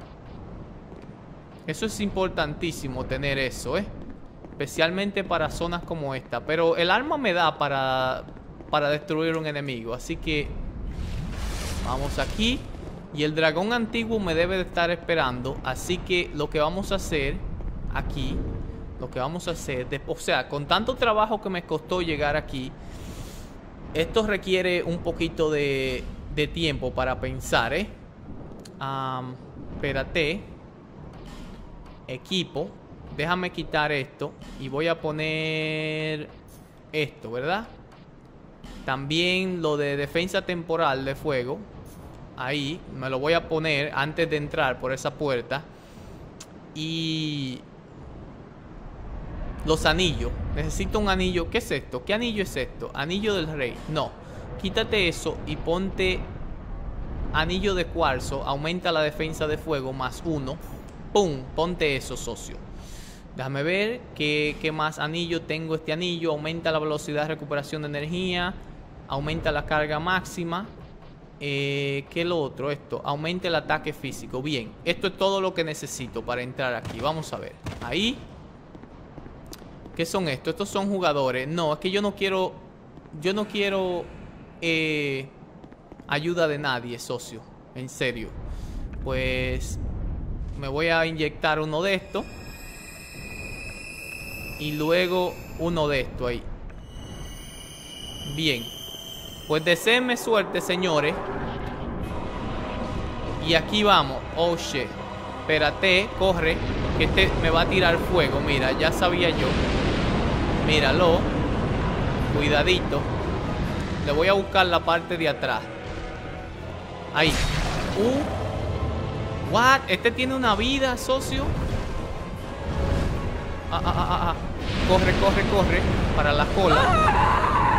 Eso es importantísimo tener eso, ¿eh? Especialmente para zonas como esta. Pero el arma me da para, para destruir un enemigo. Así que vamos aquí. Y el dragón antiguo me debe de estar esperando. Así que lo que vamos a hacer aquí, Lo que vamos a hacer de, o sea, con tanto trabajo que me costó llegar aquí, esto requiere un poquito de, de tiempo para pensar, ¿eh? Um, espérate. Equipo. Déjame quitar esto. Y voy a poner esto, ¿verdad? También lo de defensa temporal de fuego. Ahí. Me lo voy a poner antes de entrar por esa puerta. Y... los anillos. Necesito un anillo. ¿Qué es esto? ¿Qué anillo es esto? Anillo del rey. No. Quítate eso y ponte anillo de cuarzo. Aumenta la defensa de fuego más uno. ¡Pum! Ponte eso, socio. Déjame ver qué, qué más anillo tengo. Este anillo aumenta la velocidad de recuperación de energía, aumenta la carga máxima. Eh, ¿Qué es lo otro? Esto, aumenta el ataque físico. Bien, esto es todo lo que necesito para entrar aquí. Vamos a ver, ahí. ¿Qué son estos? Estos son jugadores. No, es que yo no quiero. Yo no quiero eh, ayuda de nadie, socio. En serio. Pues me voy a inyectar uno de estos. Y luego uno de estos ahí. Bien. Pues deseenme suerte, señores. Y aquí vamos. Oh, shit. Espérate, corre. Que este me va a tirar fuego. Mira, ya sabía yo. Míralo. Cuidadito. Le voy a buscar la parte de atrás. Ahí. Uh. What? Este tiene una vida, socio. Ah, ah, ah, ah. Corre, corre, corre. Para la cola.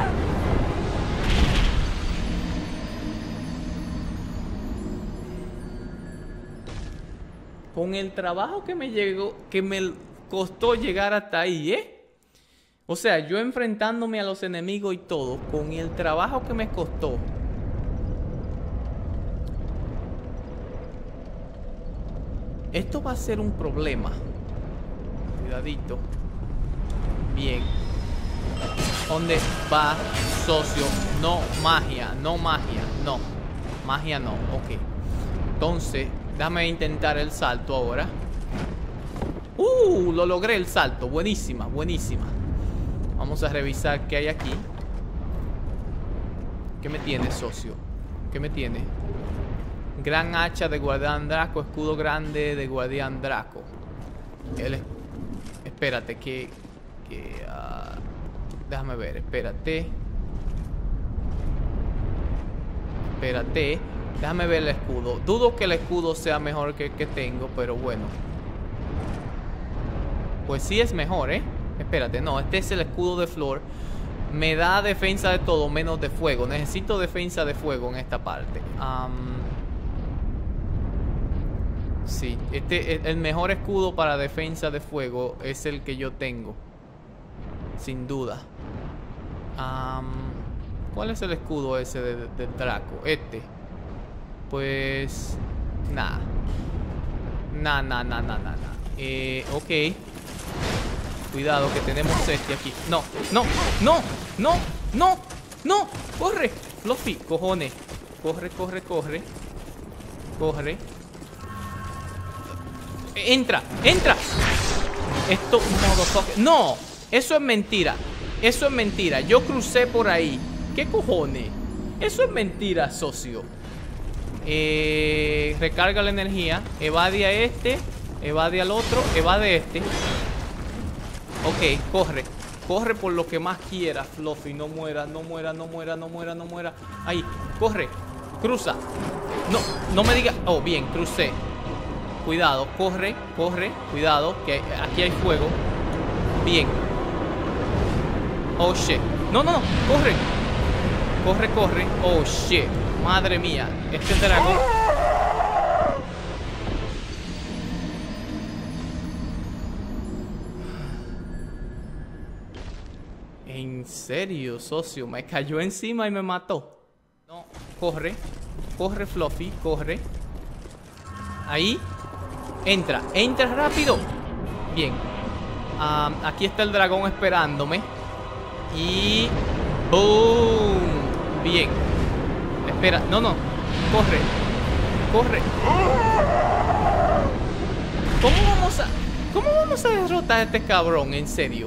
Con el trabajo que me llegó, que me costó llegar hasta ahí, ¿eh? O sea, yo enfrentándome a los enemigos y todo, con el trabajo que me costó. Esto va a ser un problema. Cuidadito. Bien. ¿Dónde va, socio? No, magia, no magia, no. Magia no, ok. Entonces, déjame intentar el salto ahora. Uh, lo logré el salto. Buenísima, buenísima. Vamos a revisar qué hay aquí. ¿Qué me tiene, socio? ¿Qué me tiene? Gran hacha de Guardián Draco. Escudo grande de Guardián Draco. El... Espérate, que... que uh... déjame ver, espérate. Espérate. Déjame ver el escudo. Dudo que el escudo sea mejor que el que tengo, pero bueno. Pues sí es mejor, ¿eh? Espérate, no, este es el escudo de flor. Me da defensa de todo, menos de fuego. Necesito defensa de fuego en esta parte. um, Sí, este, el mejor escudo para defensa de fuego es el que yo tengo, sin duda. um, ¿Cuál es el escudo ese del de, de Draco? Este. Pues... Nada. Nah, nah, nah, nah, nah, nah. Eh, ok. Cuidado que tenemos este aquí. No, no, no, no, no, no. Corre, Fluffy, cojones. Corre, corre, corre. Corre. Entra, entra. Esto, motherfucker. No, eso es mentira. Eso es mentira. Yo crucé por ahí. ¿Qué cojones? Eso es mentira, socio. Eh, recarga la energía. Evade a este. Evade al otro. Evade este. Ok, corre. Corre por lo que más quiera, Fluffy. No muera, no muera, no muera, no muera, no muera. Ahí, corre. Cruza. No, no me diga. Oh, bien, crucé. Cuidado, corre, corre. Cuidado, que aquí hay fuego. Bien. Oh, shit. No, no, no, corre. Corre, corre. Oh, shit. Madre mía. Este dragón. En serio, socio. Me cayó encima y me mató. No, corre. Corre, Fluffy, corre. Ahí. Entra, entra rápido. Bien. um, Aquí está el dragón esperándome. Y... ¡boom! Bien. Espera, no, no. Corre. Corre. ¿Cómo vamos a... ¿Cómo vamos a derrotar a este cabrón? En serio.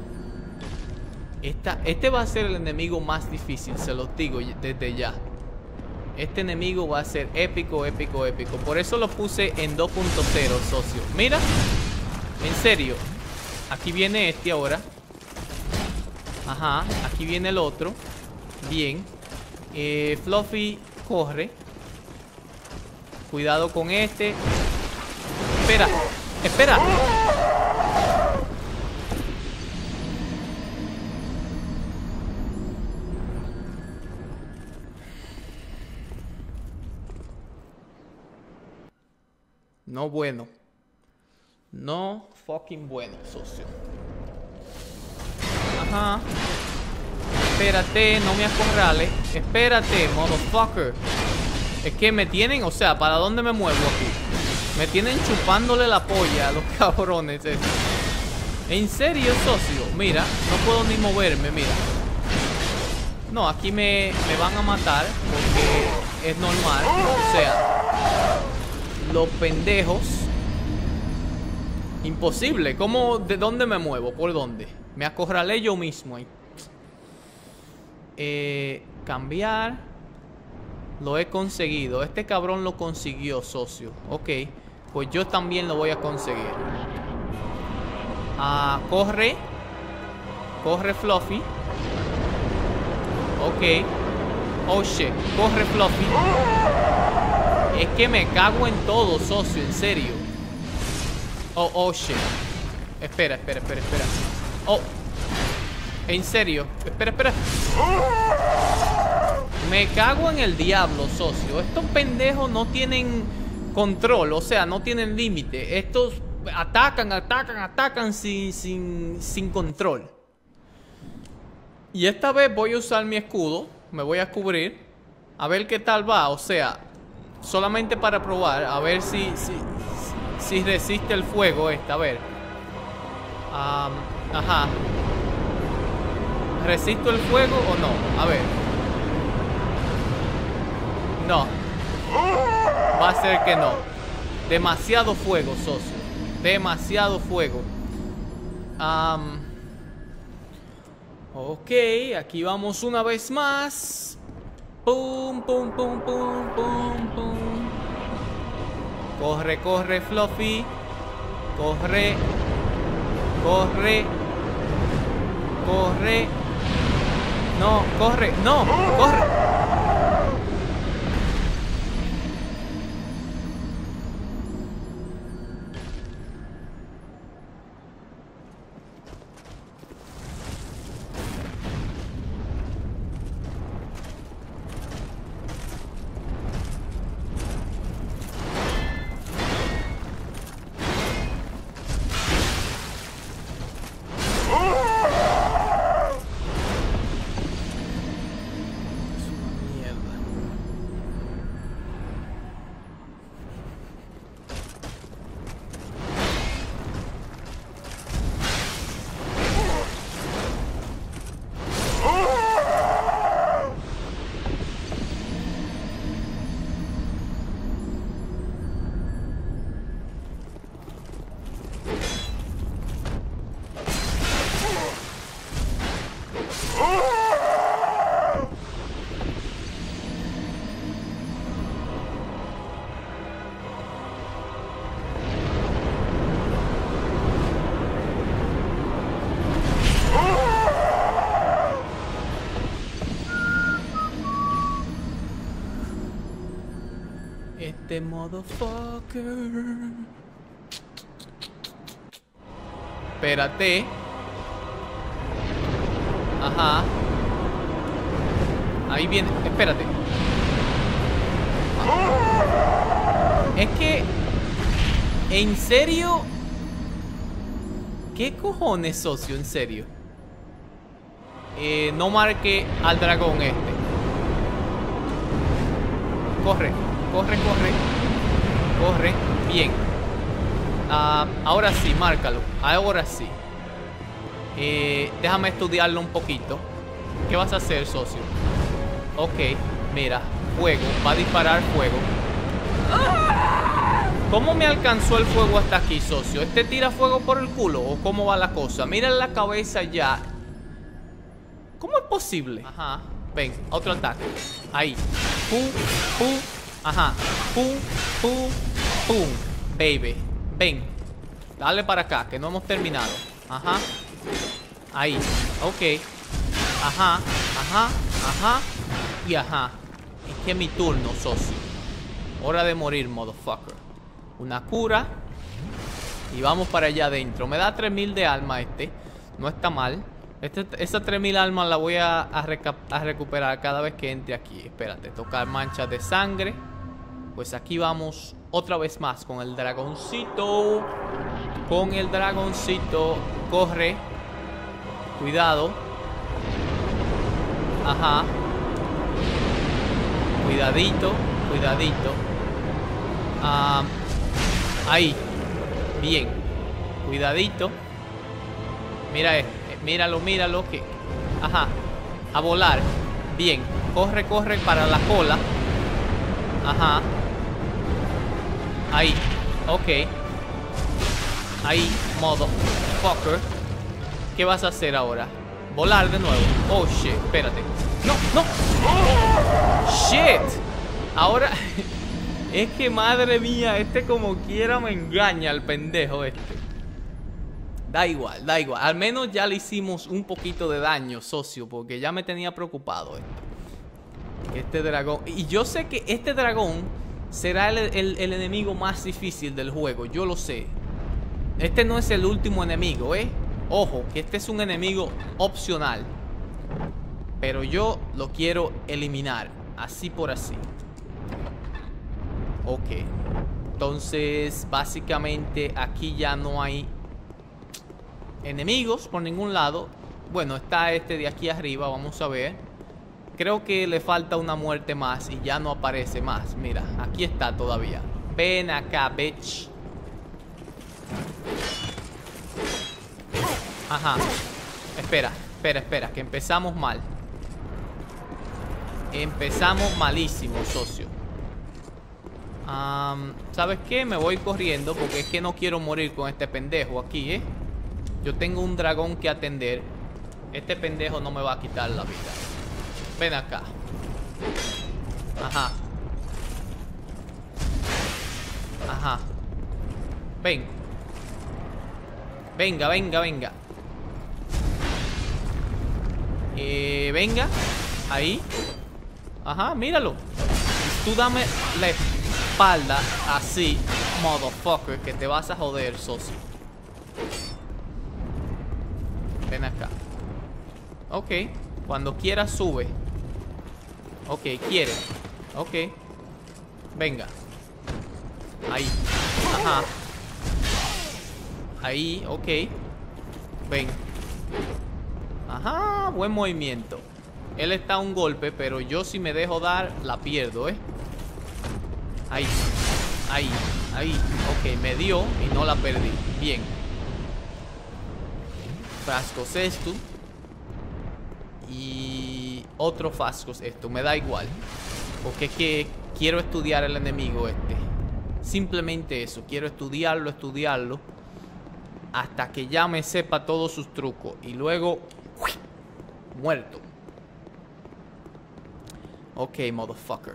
Esta, este va a ser el enemigo más difícil, se lo digo desde ya. Este enemigo va a ser épico, épico, épico. Por eso lo puse en dos punto cero, socio. Mira. En serio. Aquí viene este ahora. Ajá. Aquí viene el otro. Bien. Eh, Fluffy, corre. Cuidado con este. Espera. Espera. No, bueno. No fucking bueno, socio. Ajá. Espérate, no me acorrales. Espérate, motherfucker. Es que me tienen, o sea, ¿para dónde me muevo aquí? Me tienen chupándole la polla a los cabrones estos. ¿En serio, socio? Mira, no puedo ni moverme, mira. No, aquí me, me van a matar porque es normal. O sea, los pendejos. Imposible. ¿Cómo? ¿De dónde me muevo? ¿Por dónde? Me acorralé yo mismo ahí. Eh, cambiar. Lo he conseguido. Este cabrón lo consiguió, socio. Ok. Pues yo también lo voy a conseguir. Ah, corre. Corre, Fluffy. Ok. Oh, shit. Corre, Fluffy. Es que me cago en todo, socio. En serio. Oh, oh, shit. Espera, espera, espera, espera. Oh. En serio. Espera, espera. Me cago en el diablo, socio. Estos pendejos no tienen control. O sea, no tienen límite. Estos atacan, atacan, atacan sin, sin, sin control. Y esta vez voy a usar mi escudo. Me voy a cubrir. A ver qué tal va. O sea, solamente para probar. A ver si, si, si resiste el fuego esta. A ver. Um, ajá. ¿Resisto el fuego o no? A ver. No. Va a ser que no. Demasiado fuego, socio. Demasiado fuego. Um, ok, aquí vamos una vez más. Pum, pum, pum, pum, pum, pum. Corre, corre, Fluffy. Corre. Corre. Corre. No, corre. No, corre. Este motherfucker. Espérate. Ajá. Ahí viene. Espérate. Es que... ¿En serio? ¿Qué cojones, socio? En serio. Eh, no marque al dragón este. Corre. Corre, corre. Corre. Bien. Uh, ahora sí, márcalo. Ahora sí. Eh, déjame estudiarlo un poquito. ¿Qué vas a hacer, socio? Ok, mira. Fuego. Va a disparar fuego. ¿Cómo me alcanzó el fuego hasta aquí, socio? ¿Este tira fuego por el culo o cómo va la cosa? Mira la cabeza ya. ¿Cómo es posible? Ajá. Ven, otro ataque. Ahí. Pum, pum. Ajá. Pum, pum, pum. Baby. Ven. Dale para acá, que no hemos terminado. Ajá. Ahí. Ok. Ajá. Ajá. Ajá. Y ajá. Es que es mi turno, socio. Hora de morir, motherfucker. Una cura. Y vamos para allá adentro. Me da tres mil de alma este. No está mal. Este, esas tres mil almas la voy a, a, a recuperar cada vez que entre aquí. Espérate, tocar manchas de sangre. Pues aquí vamos otra vez más con el dragoncito. con el dragoncito. Corre. Cuidado. Ajá. Cuidadito, cuidadito. Ah, ahí. Bien. Cuidadito. Mira este. Míralo, míralo. Que... Ajá. A volar. Bien. Corre, corre para la cola. Ajá. Ahí. Ok. Ahí. Modo fucker. ¿Qué vas a hacer ahora? Volar de nuevo. Oh, shit. Espérate. No, no. Shit. Ahora... Es que madre mía, este como quiera me engaña el pendejo este. Da igual, da igual. Al menos ya le hicimos un poquito de daño, socio, porque ya me tenía preocupado esto. Este dragón... Y yo sé que este dragón será el, el, el enemigo más difícil del juego. Yo lo sé. Este no es el último enemigo, ¿eh? Ojo, que este es un enemigo opcional. Pero yo lo quiero eliminar. Así por así. Ok. Entonces, básicamente aquí ya no hay enemigos por ningún lado. Bueno, está este de aquí arriba. Vamos a ver. Creo que le falta una muerte más y ya no aparece más. Mira, aquí está todavía. Ven acá, bitch. Ajá. Espera, espera, espera, que empezamos mal. Empezamos malísimo, socio. um, ¿Sabes qué? Me voy corriendo porque es que no quiero morir con este pendejo aquí, ¿eh? Yo tengo un dragón que atender. Este pendejo no me va a quitar la vida. Ven acá. Ajá. Ajá. Ven. Venga, venga, venga. Eh, venga. Ahí. Ajá, míralo. Tú dame la espalda así, motherfucker, que te vas a joder, socio. Ven acá. Ok. Cuando quieras sube. Ok, quiere. Ok. Venga. Ahí. Ajá. Ahí, ok. Ven. Ajá, buen movimiento. Él está a un golpe, pero yo si me dejo dar, la pierdo, ¿eh? Ahí. Ahí, ahí. Ok, me dio y no la perdí. Bien. Frascos esto. Y otro frascos esto. Me da igual. Porque es que quiero estudiar el enemigo este. Simplemente eso. Quiero estudiarlo, estudiarlo. Hasta que ya me sepa todos sus trucos. Y luego... ¡uy! Muerto. Ok, motherfucker.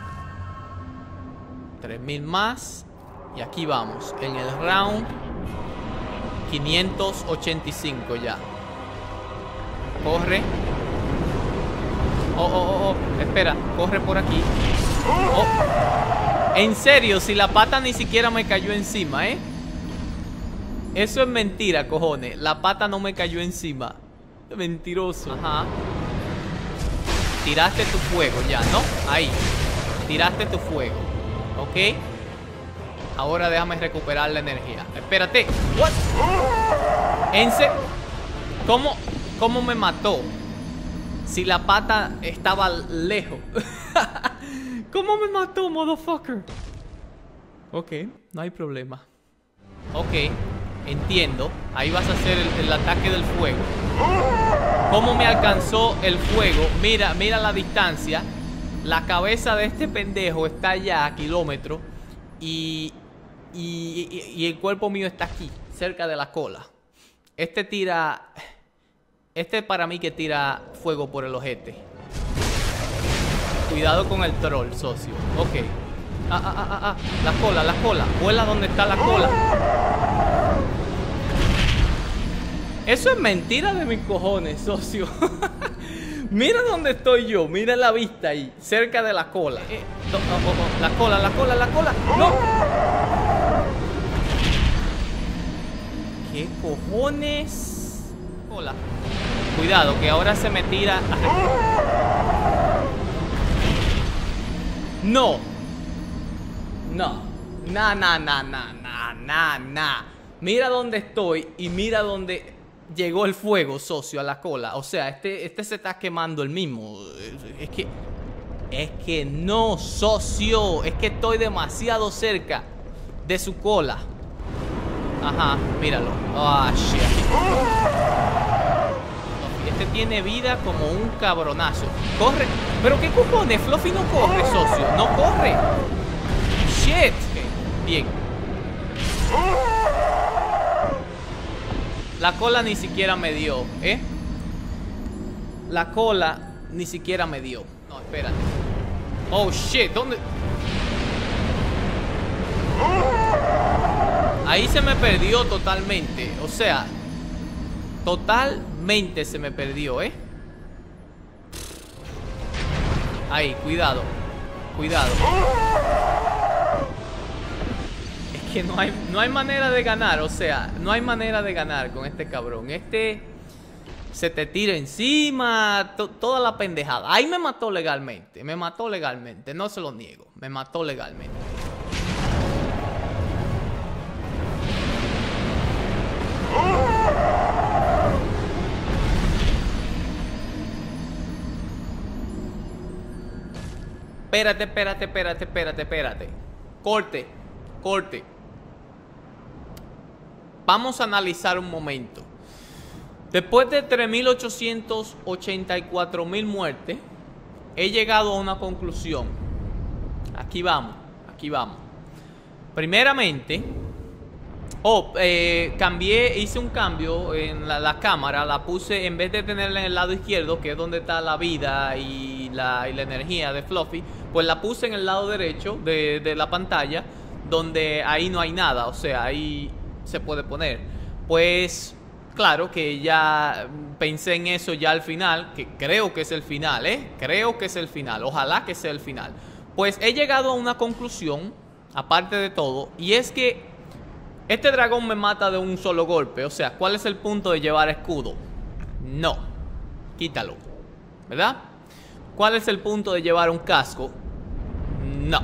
tres mil más. Y aquí vamos. En el round quinientos ochenta y cinco ya. Corre. Oh, oh, oh, oh. Espera, corre por aquí. Oh. En serio, si la pata ni siquiera me cayó encima, ¿eh? Eso es mentira, cojones. La pata no me cayó encima. Mentiroso. Ajá. Tiraste tu fuego ya, ¿no? Ahí. Tiraste tu fuego. ¿Ok? Ahora déjame recuperar la energía. Espérate. What? ¿En serio? ¿Cómo, ¿Cómo me mató? Si la pata estaba lejos. ¿Cómo me mató, motherfucker? Ok, no hay problema. Ok, entiendo. Ahí vas a hacer el, el ataque del fuego. ¿Cómo me alcanzó el fuego? Mira, mira la distancia. La cabeza de este pendejo está allá a kilómetros. Y, y, y, y el cuerpo mío está aquí, cerca de la cola. Este tira... Este para mí que tira fuego por el ojete. Cuidado con el troll, socio. Ok. Ah, ah, ah, ah, ah. La cola, la cola. Vuela donde está la cola. Eso es mentira de mis cojones, socio. Mira dónde estoy yo. Mira la vista ahí. Cerca de la cola. Eh, no, oh, oh, oh. La cola, la cola, la cola. ¡No! ¿Qué cojones? Cola. Cuidado, que ahora se me tira. No. No. Na, na, na, na, na, na, na. Mira dónde estoy y mira dónde llegó el fuego, socio, a la cola. O sea, este, este se está quemando el mismo. Es que... Es que no, socio. Es que estoy demasiado cerca de su cola. Ajá, míralo. Ah, shit. Este tiene vida como un cabronazo. Corre. Pero qué cojones, Fluffy no corre, socio. No corre. Shit. Bien. La cola ni siquiera me dio, ¿eh? La cola ni siquiera me dio. No, espérate. Oh, shit, ¿dónde? Ahí se me perdió totalmente. O sea, totalmente se me perdió, ¿eh? Ahí, cuidado. Cuidado. Es que no hay, no hay manera de ganar. O sea, no hay manera de ganar con este cabrón. Este se te tira encima, to, toda la pendejada. Ahí me mató legalmente. Me mató legalmente, no se lo niego. Me mató legalmente. Espérate, espérate, espérate, espérate, espérate. Corte, corte. Vamos a analizar un momento. Después de tres mil ochocientos ochenta y cuatro mil muertes, he llegado a una conclusión. Aquí vamos, aquí vamos. Primeramente, oh, eh, cambié, hice un cambio en la, la cámara. La puse, en vez de tenerla en el lado izquierdo, que es donde está la vida y la, y la energía de Fluffy, pues la puse en el lado derecho de, de la pantalla, donde ahí no hay nada. O sea, ahí se puede poner. Pues... Claro que ya pensé en eso ya al final, que creo que es el final, ¿eh? Creo que es el final, ojalá que sea el final. Pues he llegado a una conclusión, aparte de todo, y es que este dragón me mata de un solo golpe. O sea, ¿cuál es el punto de llevar escudo? No, quítalo, ¿verdad? ¿Cuál es el punto de llevar un casco? No,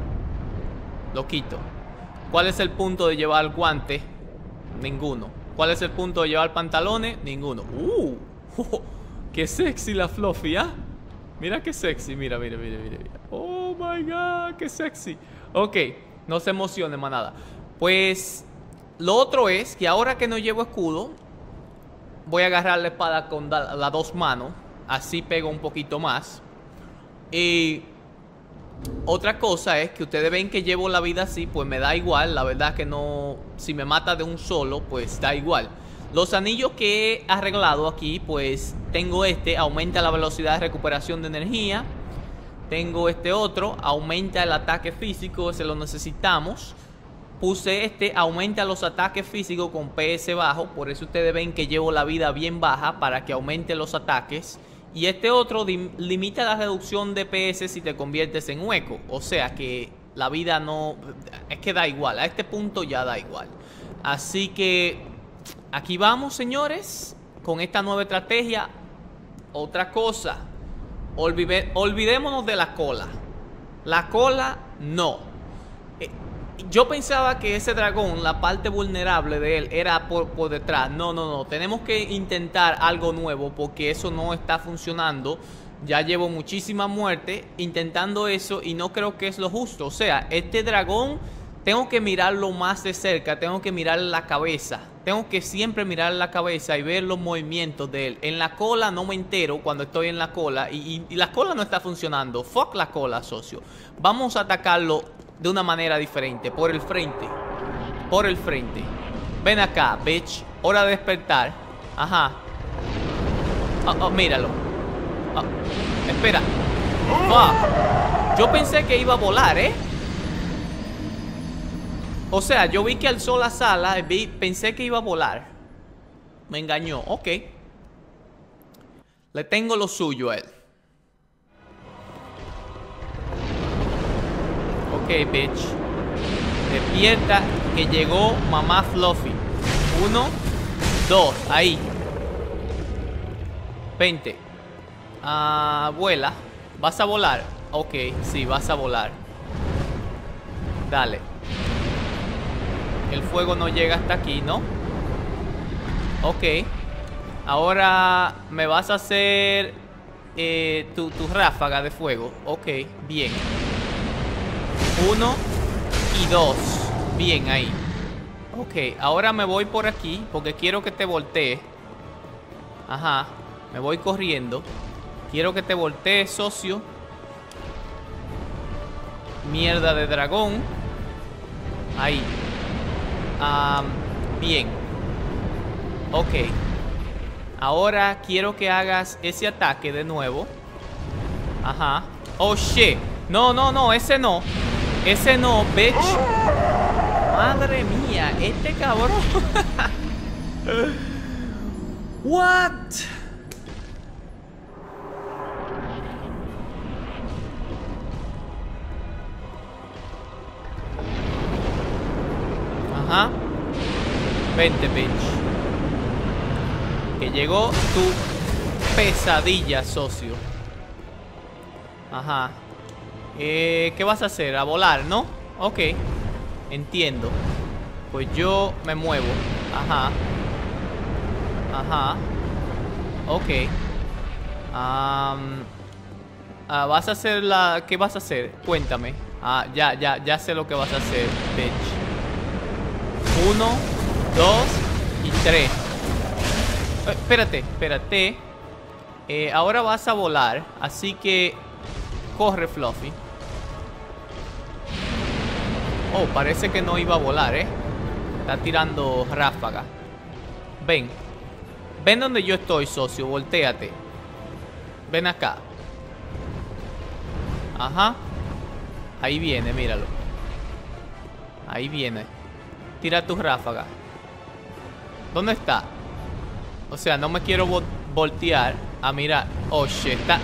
lo quito. ¿Cuál es el punto de llevar guante? Ninguno. ¿Cuál es el punto de llevar pantalones? Ninguno. ¡Uh! Oh, ¡qué sexy la Fluffy! ¿Ah? Mira qué sexy. Mira, mira, mira, mira, mira. ¡Oh, my God! ¡Qué sexy! Ok, no se emocione, manada. Pues, lo otro es que ahora que no llevo escudo, voy a agarrar la espada con las la dos manos. Así pego un poquito más. Y... otra cosa es que ustedes ven que llevo la vida así, pues me da igual. La verdad que no... si me mata de un solo, pues da igual. Los anillos que he arreglado aquí, pues tengo este, aumenta la velocidad de recuperación de energía. Tengo este otro, aumenta el ataque físico, ese lo necesitamos. Puse este, aumenta los ataques físicos con P S bajo. Por eso ustedes ven que llevo la vida bien baja, para que aumente los ataques. Y este otro limita la reducción de P S si te conviertes en hueco. O sea que la vida no... es que da igual. A este punto ya da igual. Así que aquí vamos, señores, con esta nueva estrategia. Otra cosa. Olvide, olvidémonos de la cola. La cola no. Eh, yo pensaba que ese dragón, la parte vulnerable de él, era por, por detrás. No, no, no. Tenemos que intentar algo nuevo, porque eso no está funcionando. Ya llevo muchísima muerte intentando eso y no creo que es lo justo. O sea, este dragón tengo que mirarlo más de cerca. Tengo que mirar la cabeza. Tengo que siempre mirar la cabeza y ver los movimientos de él. En la cola no me entero cuando estoy en la cola. Y, y, y la cola no está funcionando. Fuck la cola, socio. Vamos a atacarlo de una manera diferente. Por el frente. Por el frente. Ven acá, bitch. Hora de despertar. Ajá. Oh, oh, míralo. Oh, espera. Fuck. Yo pensé que iba a volar, ¿eh? O sea, yo vi que alzó la sala. Vi, pensé que iba a volar. Me engañó. Ok. Le tengo lo suyo a él. Ok, bitch. Despierta que llegó mamá Fluffy. Uno, dos, ahí. Vente. Ah, vuela. ¿Vas a volar? Ok, sí, vas a volar. Dale. El fuego no llega hasta aquí, ¿no? Ok. Ahora me vas a hacer eh, tu, tu ráfaga de fuego. Ok, bien. Uno y dos. Bien, ahí. Ok, ahora me voy por aquí porque quiero que te voltees. Ajá, me voy corriendo. Quiero que te voltees, socio. Mierda de dragón. Ahí. um, Bien. Ok. Ahora quiero que hagas ese ataque de nuevo. Ajá. Oh, shit. No, no, no, ese no. Ese no, bitch. Madre mía, este cabrón. What? Ajá. Vente, bitch. Que llegó tu pesadilla, socio. Ajá. Eh, ¿qué vas a hacer? A volar, ¿no? Ok. Entiendo. Pues yo me muevo. Ajá. Ajá. Ok. Um, uh, ¿Vas a hacer la... ¿Qué vas a hacer? Cuéntame. Ah, ya, ya, ya sé lo que vas a hacer, bitch. Uno, dos y tres. Eh, espérate, espérate. Eh, ahora vas a volar. Así que... Corre, Fluffy. Oh, parece que no iba a volar, ¿eh? Está tirando ráfaga. Ven. Ven donde yo estoy, socio. Voltéate. Ven acá. Ajá. Ahí viene, míralo. Ahí viene. Tira tu ráfaga. ¿Dónde está? O sea, no me quiero vo voltear a mirar. Oh, shit. Está...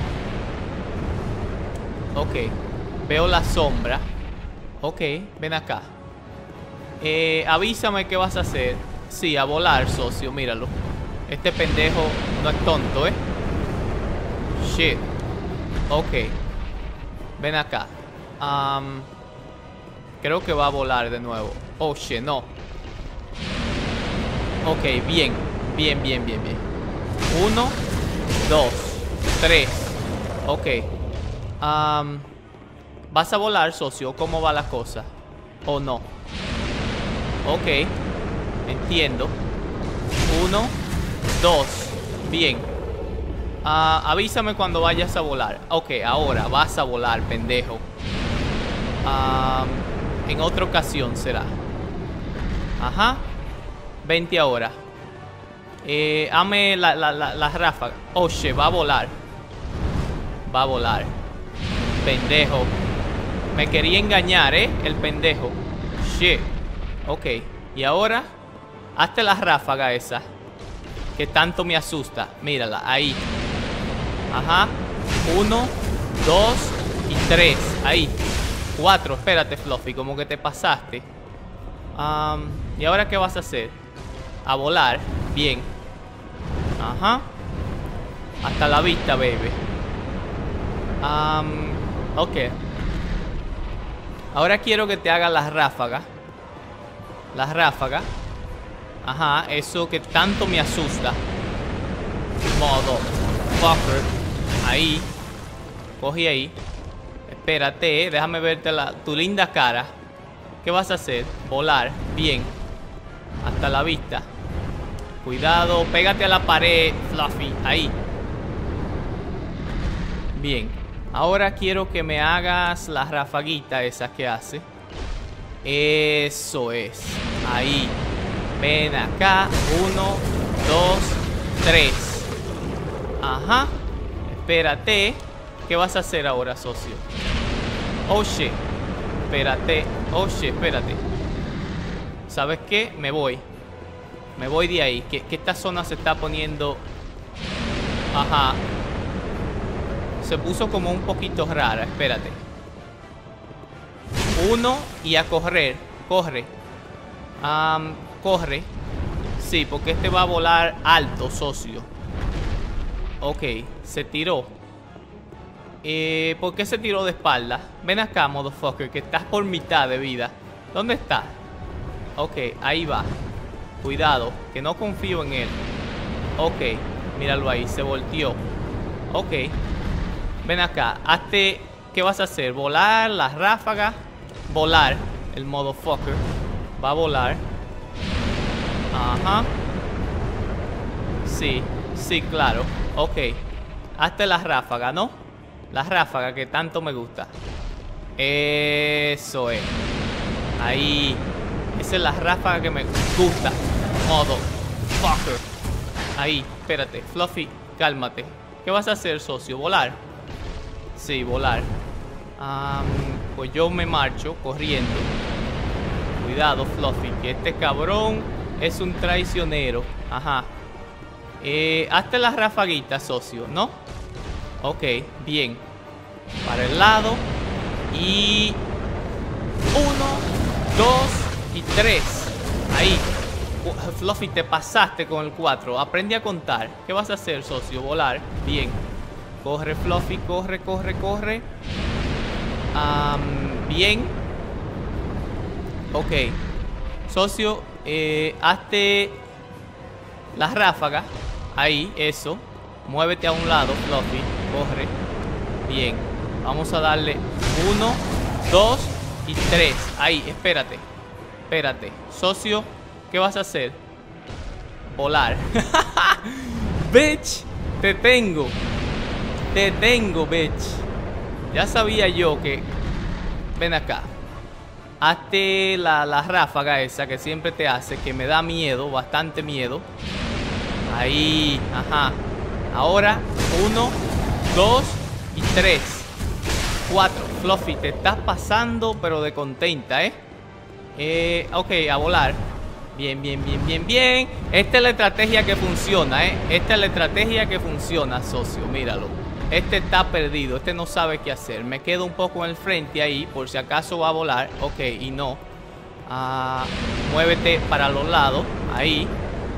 Ok. Veo la sombra. Ok, ven acá. Eh, avísame qué vas a hacer. Sí, a volar, socio, míralo. Este pendejo no es tonto, ¿eh? Shit. Ok. Ven acá. um, Creo que va a volar de nuevo. Oh, shit, no. Ok, bien. Bien, bien, bien, bien. Uno, dos, tres. Ok. Um, ¿Vas a volar, socio? ¿Cómo va la cosa? ¿O no? Ok. Entiendo. Uno, dos. Bien. uh, Avísame cuando vayas a volar. Ok, ahora vas a volar, pendejo. um, En otra ocasión será. Ajá. Vente ahora. Eh, Hame la, la, la, la ráfaga. Oh, shit, va a volar. Va a volar. Pendejo. Me quería engañar, ¿eh? El pendejo. Shit. Ok. Y ahora, hazte la ráfaga esa que tanto me asusta. Mírala, ahí. Ajá. Uno, dos y tres. Ahí. Cuatro. Espérate, Fluffy, como que te pasaste. um, ¿Y ahora qué vas a hacer? A volar. Bien. Ajá. Hasta la vista, baby. um, Ok. Ahora quiero que te haga las ráfagas. Las ráfagas. Ajá, eso que tanto me asusta. Modo fucker. Ahí. Coge ahí. Espérate, déjame verte la, tu linda cara. ¿Qué vas a hacer? Volar. Bien. Hasta la vista. Cuidado, pégate a la pared, Fluffy. Ahí. Bien. Ahora quiero que me hagas la rafaguita esa que hace. Eso es. Ahí. Ven acá. Uno, dos, tres. Ajá. Espérate. ¿Qué vas a hacer ahora, socio? Oh, shit. Espérate. Oh, shit, espérate. ¿Sabes qué? Me voy. Me voy de ahí. Que, que esta zona se está poniendo... Ajá. Se puso como un poquito rara. Espérate. Uno y a correr. Corre. Um, corre. Sí, porque este va a volar alto, socio. Ok, se tiró. eh, ¿Por qué se tiró de espalda? Ven acá, motherfucker, que estás por mitad de vida. ¿Dónde está? Ok, ahí va. Cuidado, que no confío en él. Ok, míralo ahí, se volteó. Ok. Ven acá, hazte... ¿Qué vas a hacer? ¿Volar? ¿Las ráfagas? Volar. El modo fucker. Va a volar. Ajá. Sí, sí, claro. Ok. Hazte las ráfagas, ¿no? Las ráfagas que tanto me gusta. Eso es. Ahí. Esa es la ráfaga que me gusta. Modo fucker. Ahí, espérate. Fluffy, cálmate. ¿Qué vas a hacer, socio? ¿Volar? Sí, volar. Um, pues yo me marcho corriendo. Cuidado, Fluffy, que este cabrón es un traicionero. Ajá. Eh, hazte las rafaguitas, socio, ¿no? Ok, bien. Para el lado. Y... Uno, dos y tres. Ahí. Fluffy, te pasaste con el cuatro. Aprende a contar. ¿Qué vas a hacer, socio? Volar. Bien. Corre, Fluffy, corre, corre, corre. Um, bien. Ok. Socio, eh, hazte las ráfagas. Ahí, eso. Muévete a un lado, Fluffy. Corre. Bien. Vamos a darle uno, dos y tres. Ahí, espérate. Espérate. Socio, ¿qué vas a hacer? Volar. Bitch, te tengo. Te tengo, bitch. Ya sabía yo que... Ven acá. Hazte la, la ráfaga esa que siempre te hace, que me da miedo, bastante miedo. Ahí, ajá. Ahora, uno, dos y tres. Cuatro. Fluffy, te estás pasando, pero de contenta, ¿eh? Eh, ok, a volar. Bien, bien, bien, bien, bien. Esta es la estrategia que funciona, ¿eh? Esta es la estrategia que funciona, socio. Míralo. Este está perdido. Este no sabe qué hacer. Me quedo un poco en el frente ahí, por si acaso va a volar. Ok, y no. Ah, muévete para los lados. Ahí.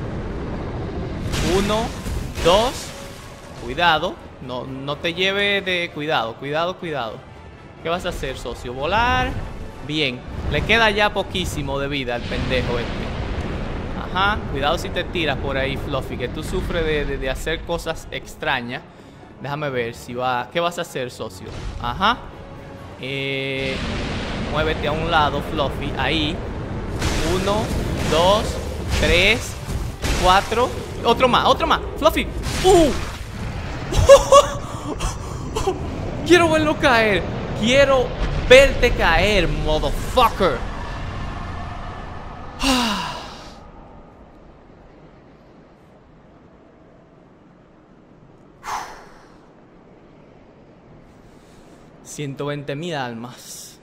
Uno, dos. Cuidado. No, no te lleve de... Cuidado, cuidado, cuidado. ¿Qué vas a hacer, socio? Volar. Bien. Le queda ya poquísimo de vida al pendejo este. Ajá. Cuidado si te tiras por ahí, Fluffy, que tú sufres de, de, de hacer cosas extrañas. Déjame ver si va... ¿Qué vas a hacer, socio? Ajá. Eh, muévete a un lado, Fluffy. Ahí. Uno, dos, tres, cuatro. Otro más, otro más. Fluffy. ¡Uh! Quiero verlo caer. Quiero verte caer, motherfucker. ciento veinte mil almas.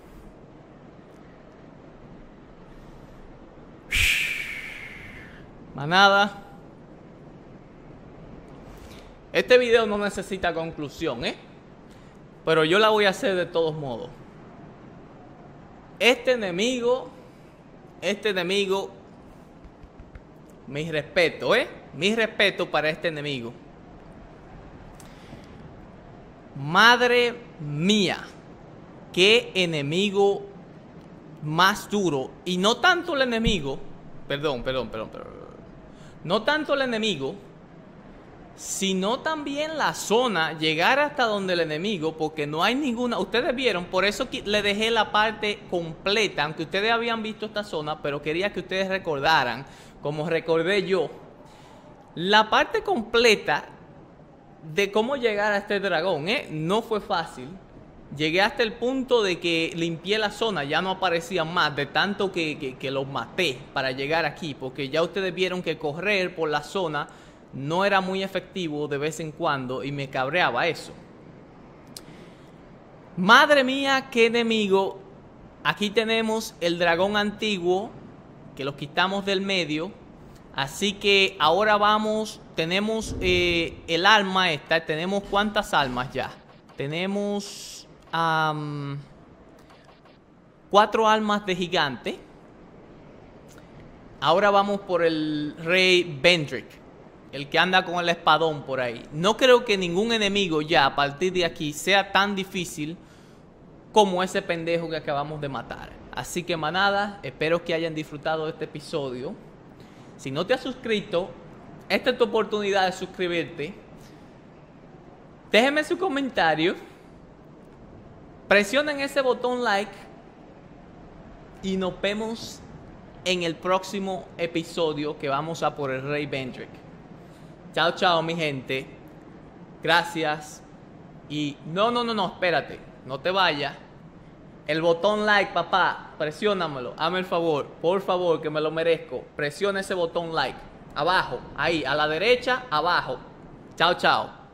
Manada. Este video no necesita conclusión, ¿eh? Pero yo la voy a hacer de todos modos. Este enemigo, este enemigo, mi respeto, ¿eh? Mi respeto para este enemigo. Madre mía, qué enemigo más duro. Y no tanto el enemigo, perdón, perdón, perdón, perdón. No tanto el enemigo, sino también la zona, llegar hasta donde el enemigo, porque no hay ninguna... Ustedes vieron, por eso le dejé la parte completa, aunque ustedes habían visto esta zona, pero quería que ustedes recordaran, como recordé yo, la parte completa de cómo llegar a este dragón, ¿eh? No fue fácil. Llegué hasta el punto de que limpié la zona, ya no aparecían más, de tanto que, que, que los maté para llegar aquí, porque ya ustedes vieron que correr por la zona no era muy efectivo de vez en cuando y me cabreaba eso. Madre mía, qué enemigo. Aquí tenemos el dragón antiguo, que lo quitamos del medio. Así que ahora vamos, tenemos eh, el alma esta. Tenemos ¿cuántas almas ya? Tenemos um, cuatro almas de gigante. Ahora vamos por el rey Vendrick, el que anda con el espadón por ahí. No creo que ningún enemigo ya a partir de aquí sea tan difícil como ese pendejo que acabamos de matar. Así que manada, espero que hayan disfrutado de este episodio. Si no te has suscrito, esta es tu oportunidad de suscribirte. Déjenme su comentario. Presionen ese botón like. Y nos vemos en el próximo episodio que vamos a por el Rey Vendrick. Chao, chao, mi gente. Gracias. Y no, no, no, no, espérate. No te vayas. El botón like, papá. Presiónamelo. Hazme el favor. Por favor, que me lo merezco. Presiona ese botón like. Abajo. Ahí. A la derecha. Abajo. Chao, chao.